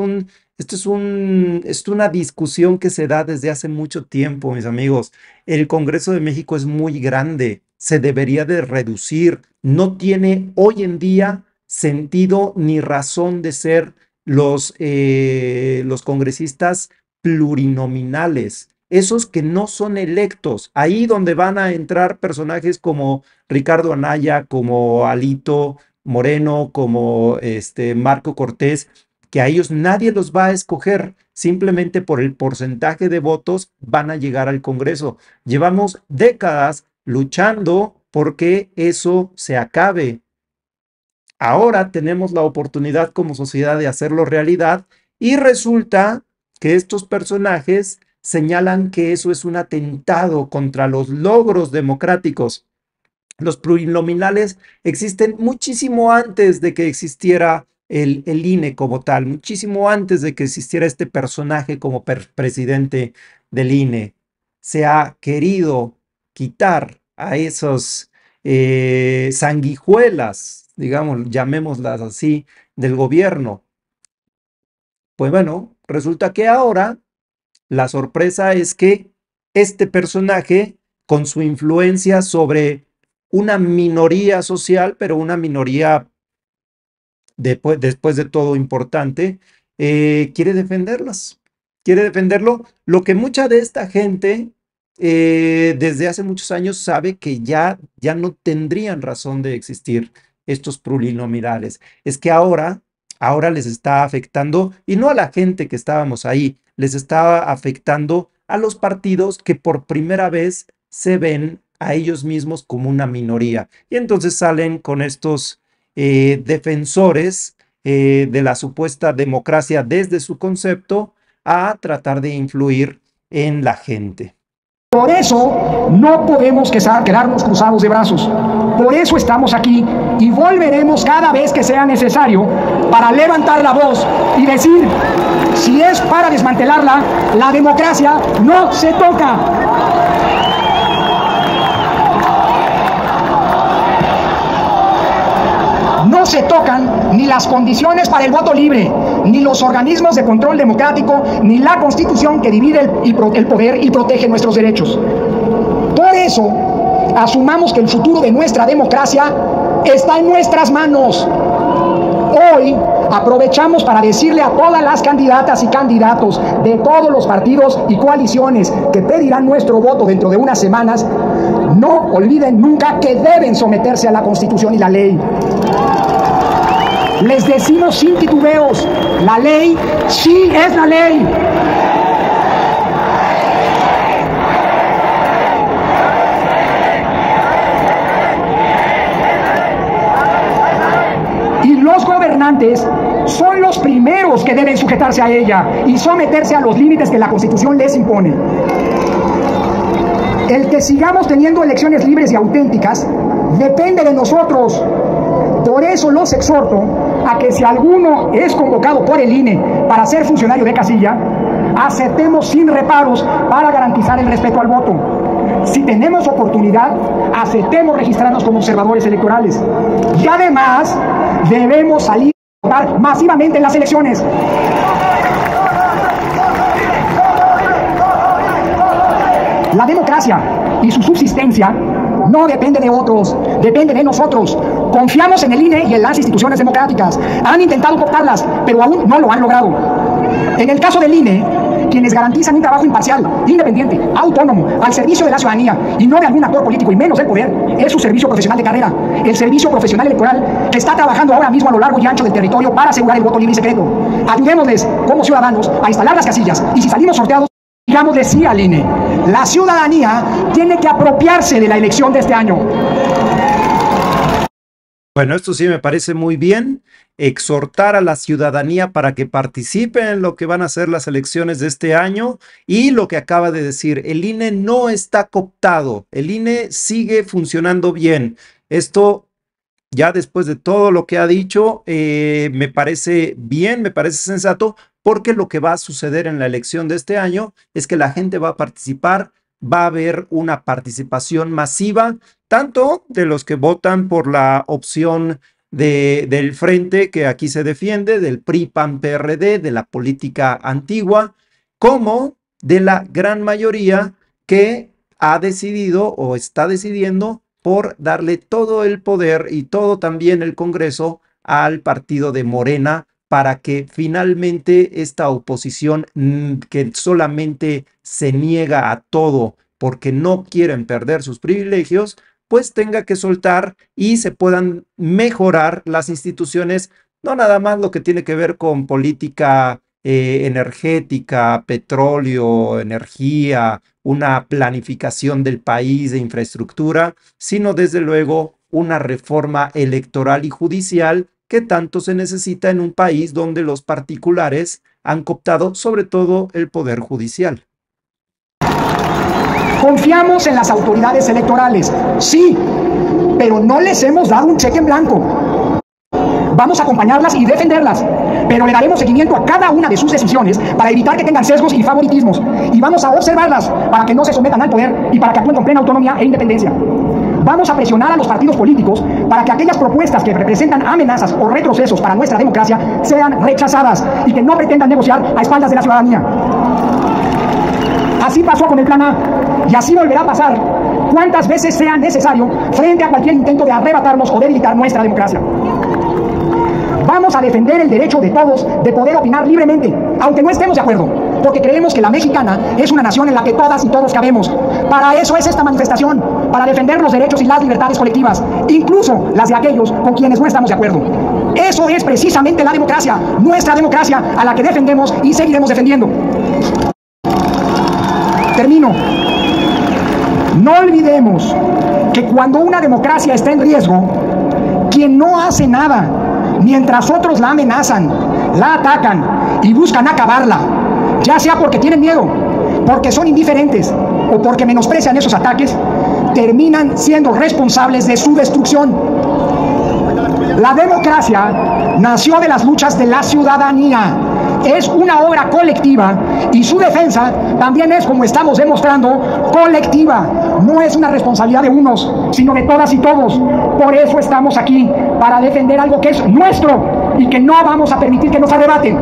una discusión que se da desde hace mucho tiempo, mis amigos. El Congreso de México es muy grande, se debería de reducir, no tiene hoy en día sentido ni razón de ser los congresistas plurinominales, esos que no son electos, ahí donde van a entrar personajes como Ricardo Anaya, como Alito Moreno, como Marco Cortés, que a ellos nadie los va a escoger, simplemente por el porcentaje de votos van a llegar al Congreso. Llevamos décadas luchando porque eso se acabe. Ahora tenemos la oportunidad como sociedad de hacerlo realidad y resulta que estos personajes señalan que eso es un atentado contra los logros democráticos. Los plurinominales existen muchísimo antes de que existiera el INE como tal, muchísimo antes de que existiera este personaje como presidente del INE. Se ha querido quitar a esos sanguijuelas, digamos, llamémoslas así, del gobierno. Pues bueno, resulta que ahora la sorpresa es que este personaje, con su influencia sobre una minoría social, pero una minoría después de todo importante, quiere defenderlas, quiere defenderlo, lo que mucha de esta gente desde hace muchos años sabe que ya no tendrían razón de existir estos plurinominales. Es que ahora les está afectando, y no a la gente que estábamos ahí, les está afectando a los partidos que por primera vez se ven a ellos mismos como una minoría. Y entonces salen con estos defensores de la supuesta democracia desde su concepto a tratar de influir en la gente. Por eso no podemos quedarnos cruzados de brazos. Por eso estamos aquí y volveremos cada vez que sea necesario para levantar la voz y decir, si es para desmantelarla, la democracia no se toca. No se tocan ni las condiciones para el voto libre, ni los organismos de control democrático, ni la Constitución que divide el poder y protege nuestros derechos. Por eso, asumamos que el futuro de nuestra democracia está en nuestras manos. Hoy aprovechamos para decirle a todas las candidatas y candidatos de todos los partidos y coaliciones que pedirán nuestro voto dentro de unas semanas, no olviden nunca que deben someterse a la Constitución y la ley. Les decimos sin titubeos, la ley sí es la ley. Y los gobernantes son los primeros que deben sujetarse a ella y someterse a los límites que la Constitución les impone. El que sigamos teniendo elecciones libres y auténticas depende de nosotros. Por eso los exhorto a que si alguno es convocado por el INE para ser funcionario de casilla, aceptemos sin reparos para garantizar el respeto al voto. Si tenemos oportunidad, aceptemos registrarnos como observadores electorales. Y además, debemos salir a votar masivamente en las elecciones. La democracia y su subsistencia no depende de otros, depende de nosotros. Confiamos en el INE y en las instituciones democráticas. Han intentado cooptarlas, pero aún no lo han logrado. En el caso del INE, quienes garantizan un trabajo imparcial, independiente, autónomo, al servicio de la ciudadanía y no de algún actor político y menos del poder, es su servicio profesional de carrera, el servicio profesional electoral que está trabajando ahora mismo a lo largo y ancho del territorio para asegurar el voto libre y secreto. Ayudémosles como ciudadanos a instalar las casillas y si salimos sorteados, Digámosle sí al INE. La ciudadanía tiene que apropiarse de la elección de este año. Bueno, esto sí me parece muy bien, exhortar a la ciudadanía para que participe en lo que van a ser las elecciones de este año y lo que acaba de decir, el INE no está cooptado, el INE sigue funcionando bien. Esto, ya después de todo lo que ha dicho, me parece bien, me parece sensato, porque lo que va a suceder en la elección de este año es que la gente va a participar, va a haber una participación masiva, tanto de los que votan por la opción del frente que aquí se defiende, del PRI, PAN, PRD, de la política antigua, como de la gran mayoría que ha decidido o está decidiendo por darle todo el poder y todo también el Congreso al partido de Morena, para que finalmente esta oposición que solamente se niega a todo porque no quieren perder sus privilegios, pues tenga que soltar y se puedan mejorar las instituciones, no nada más lo que tiene que ver con política energética, petróleo, energía, una planificación del país de infraestructura, sino desde luego una reforma electoral y judicial que tanto se necesita en un país donde los particulares han cooptado sobre todo el poder judicial. Confiamos en las autoridades electorales, sí, pero no les hemos dado un cheque en blanco. Vamos a acompañarlas y defenderlas, pero le daremos seguimiento a cada una de sus decisiones para evitar que tengan sesgos y favoritismos, y vamos a observarlas para que no se sometan al poder y para que actúen con plena autonomía e independencia. Vamos a presionar a los partidos políticos para que aquellas propuestas que representan amenazas o retrocesos para nuestra democracia sean rechazadas y que no pretendan negociar a espaldas de la ciudadanía. Así pasó con el Plan A y así volverá a pasar cuantas veces sea necesario frente a cualquier intento de arrebatarnos o debilitar nuestra democracia. Vamos a defender el derecho de todos de poder opinar libremente, aunque no estemos de acuerdo, porque creemos que la mexicana es una nación en la que todas y todos cabemos. Para eso es esta manifestación, para defender los derechos y las libertades colectivas, incluso las de aquellos con quienes no estamos de acuerdo. Eso es precisamente la democracia, nuestra democracia, a la que defendemos y seguiremos defendiendo. Termino. No olvidemos que cuando una democracia está en riesgo, quien no hace nada mientras otros la amenazan, la atacan y buscan acabarla, ya sea porque tienen miedo, porque son indiferentes o porque menosprecian esos ataques, terminan siendo responsables de su destrucción. La democracia nació de las luchas de la ciudadanía. Es una obra colectiva y su defensa también es, como estamos demostrando, colectiva. No es una responsabilidad de unos, sino de todas y todos. Por eso estamos aquí, para defender algo que es nuestro y que no vamos a permitir que nos arrebaten.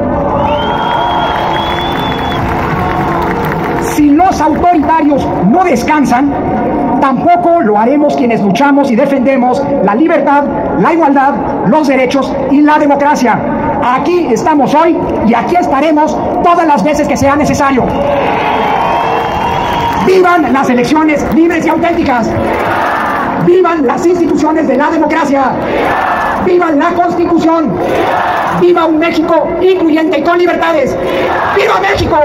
Si los autoritarios no descansan, tampoco lo haremos quienes luchamos y defendemos la libertad, la igualdad, los derechos y la democracia. Aquí estamos hoy y aquí estaremos todas las veces que sea necesario. ¡Vivan las elecciones libres y auténticas! ¡Vivan las instituciones de la democracia! ¡Vivan la Constitución! ¡Viva un México incluyente y con libertades! ¡Viva México!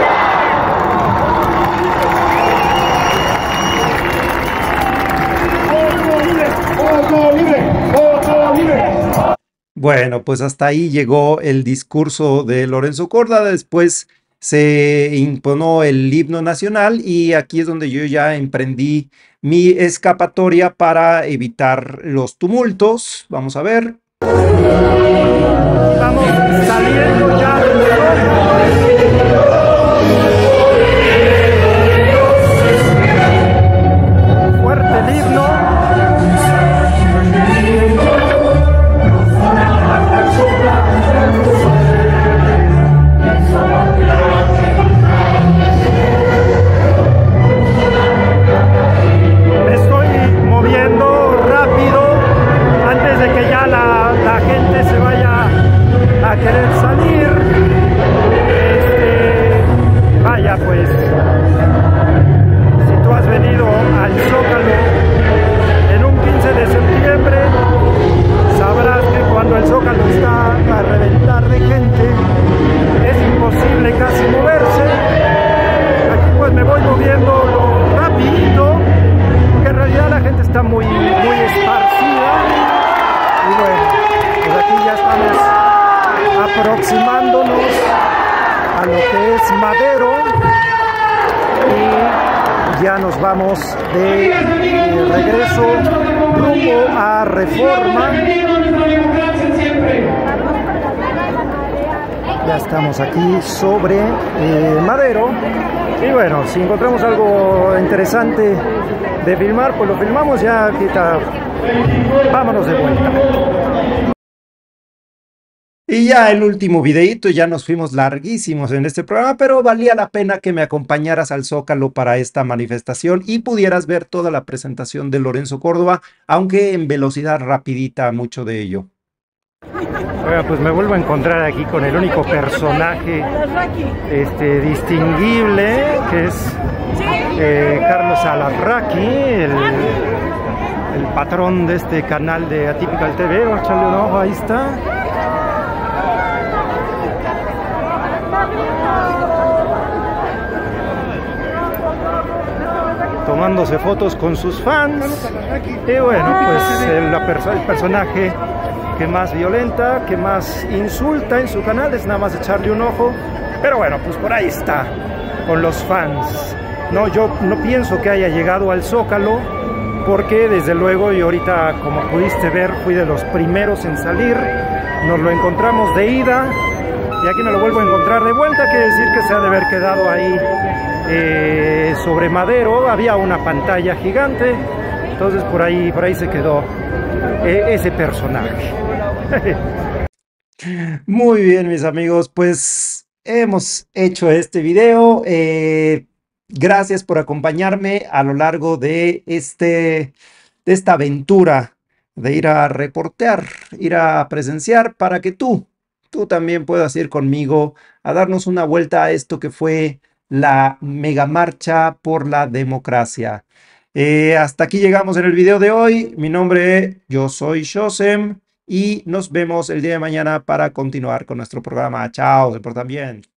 Bueno, pues hasta ahí llegó el discurso de Lorenzo Córdoba. Después se imponó el himno nacional y aquí es donde yo ya emprendí mi escapatoria para evitar los tumultos. Vamos a ver. Estamos saliendo ya del fuerte el himno. Querer salir, vaya pues, si tú has venido al Zócalo en un 15 de septiembre, sabrás que cuando el Zócalo está a reventar de gente, es imposible casi moverse. Aquí acercándonos a lo que es Madero y ya nos vamos de regreso rumbo a Reforma. Ya estamos aquí sobre Madero y bueno, si encontramos algo interesante de filmar, pues lo filmamos. Ya quita, vámonos de vuelta. Y ya el último videito, ya nos fuimos larguísimos en este programa, pero valía la pena que me acompañaras al Zócalo para esta manifestación y pudieras ver toda la presentación de Lorenzo Córdoba, aunque en velocidad rapidita mucho de ello. Bueno, pues me vuelvo a encontrar aquí con el único personaje distinguible, que es Carlos Alarraqui, el patrón de este canal de Atypical TV. Vamos a echarle un ojo, ahí está. Tomándose fotos con sus fans. Y bueno, pues el personaje que más violenta, que más insulta en su canal, es nada más echarle un ojo. Pero bueno, pues por ahí está, con los fans. No, yo no pienso que haya llegado al Zócalo, porque desde luego, y ahorita como pudiste ver, fui de los primeros en salir. Nos lo encontramos de ida y aquí me lo vuelvo a encontrar de vuelta. Quiere decir que se ha de haber quedado ahí sobre Madero. Había una pantalla gigante, entonces por ahí se quedó ese personaje. Muy bien, mis amigos, pues hemos hecho este video. Gracias por acompañarme a lo largo de esta aventura de ir a reportear, ir a presenciar, para que tú también puedas ir conmigo a darnos una vuelta a esto que fue la mega marcha por la democracia. Hasta aquí llegamos en el video de hoy. Mi nombre, yo soy Shosem, y nos vemos el día de mañana para continuar con nuestro programa. Chao, se portan bien.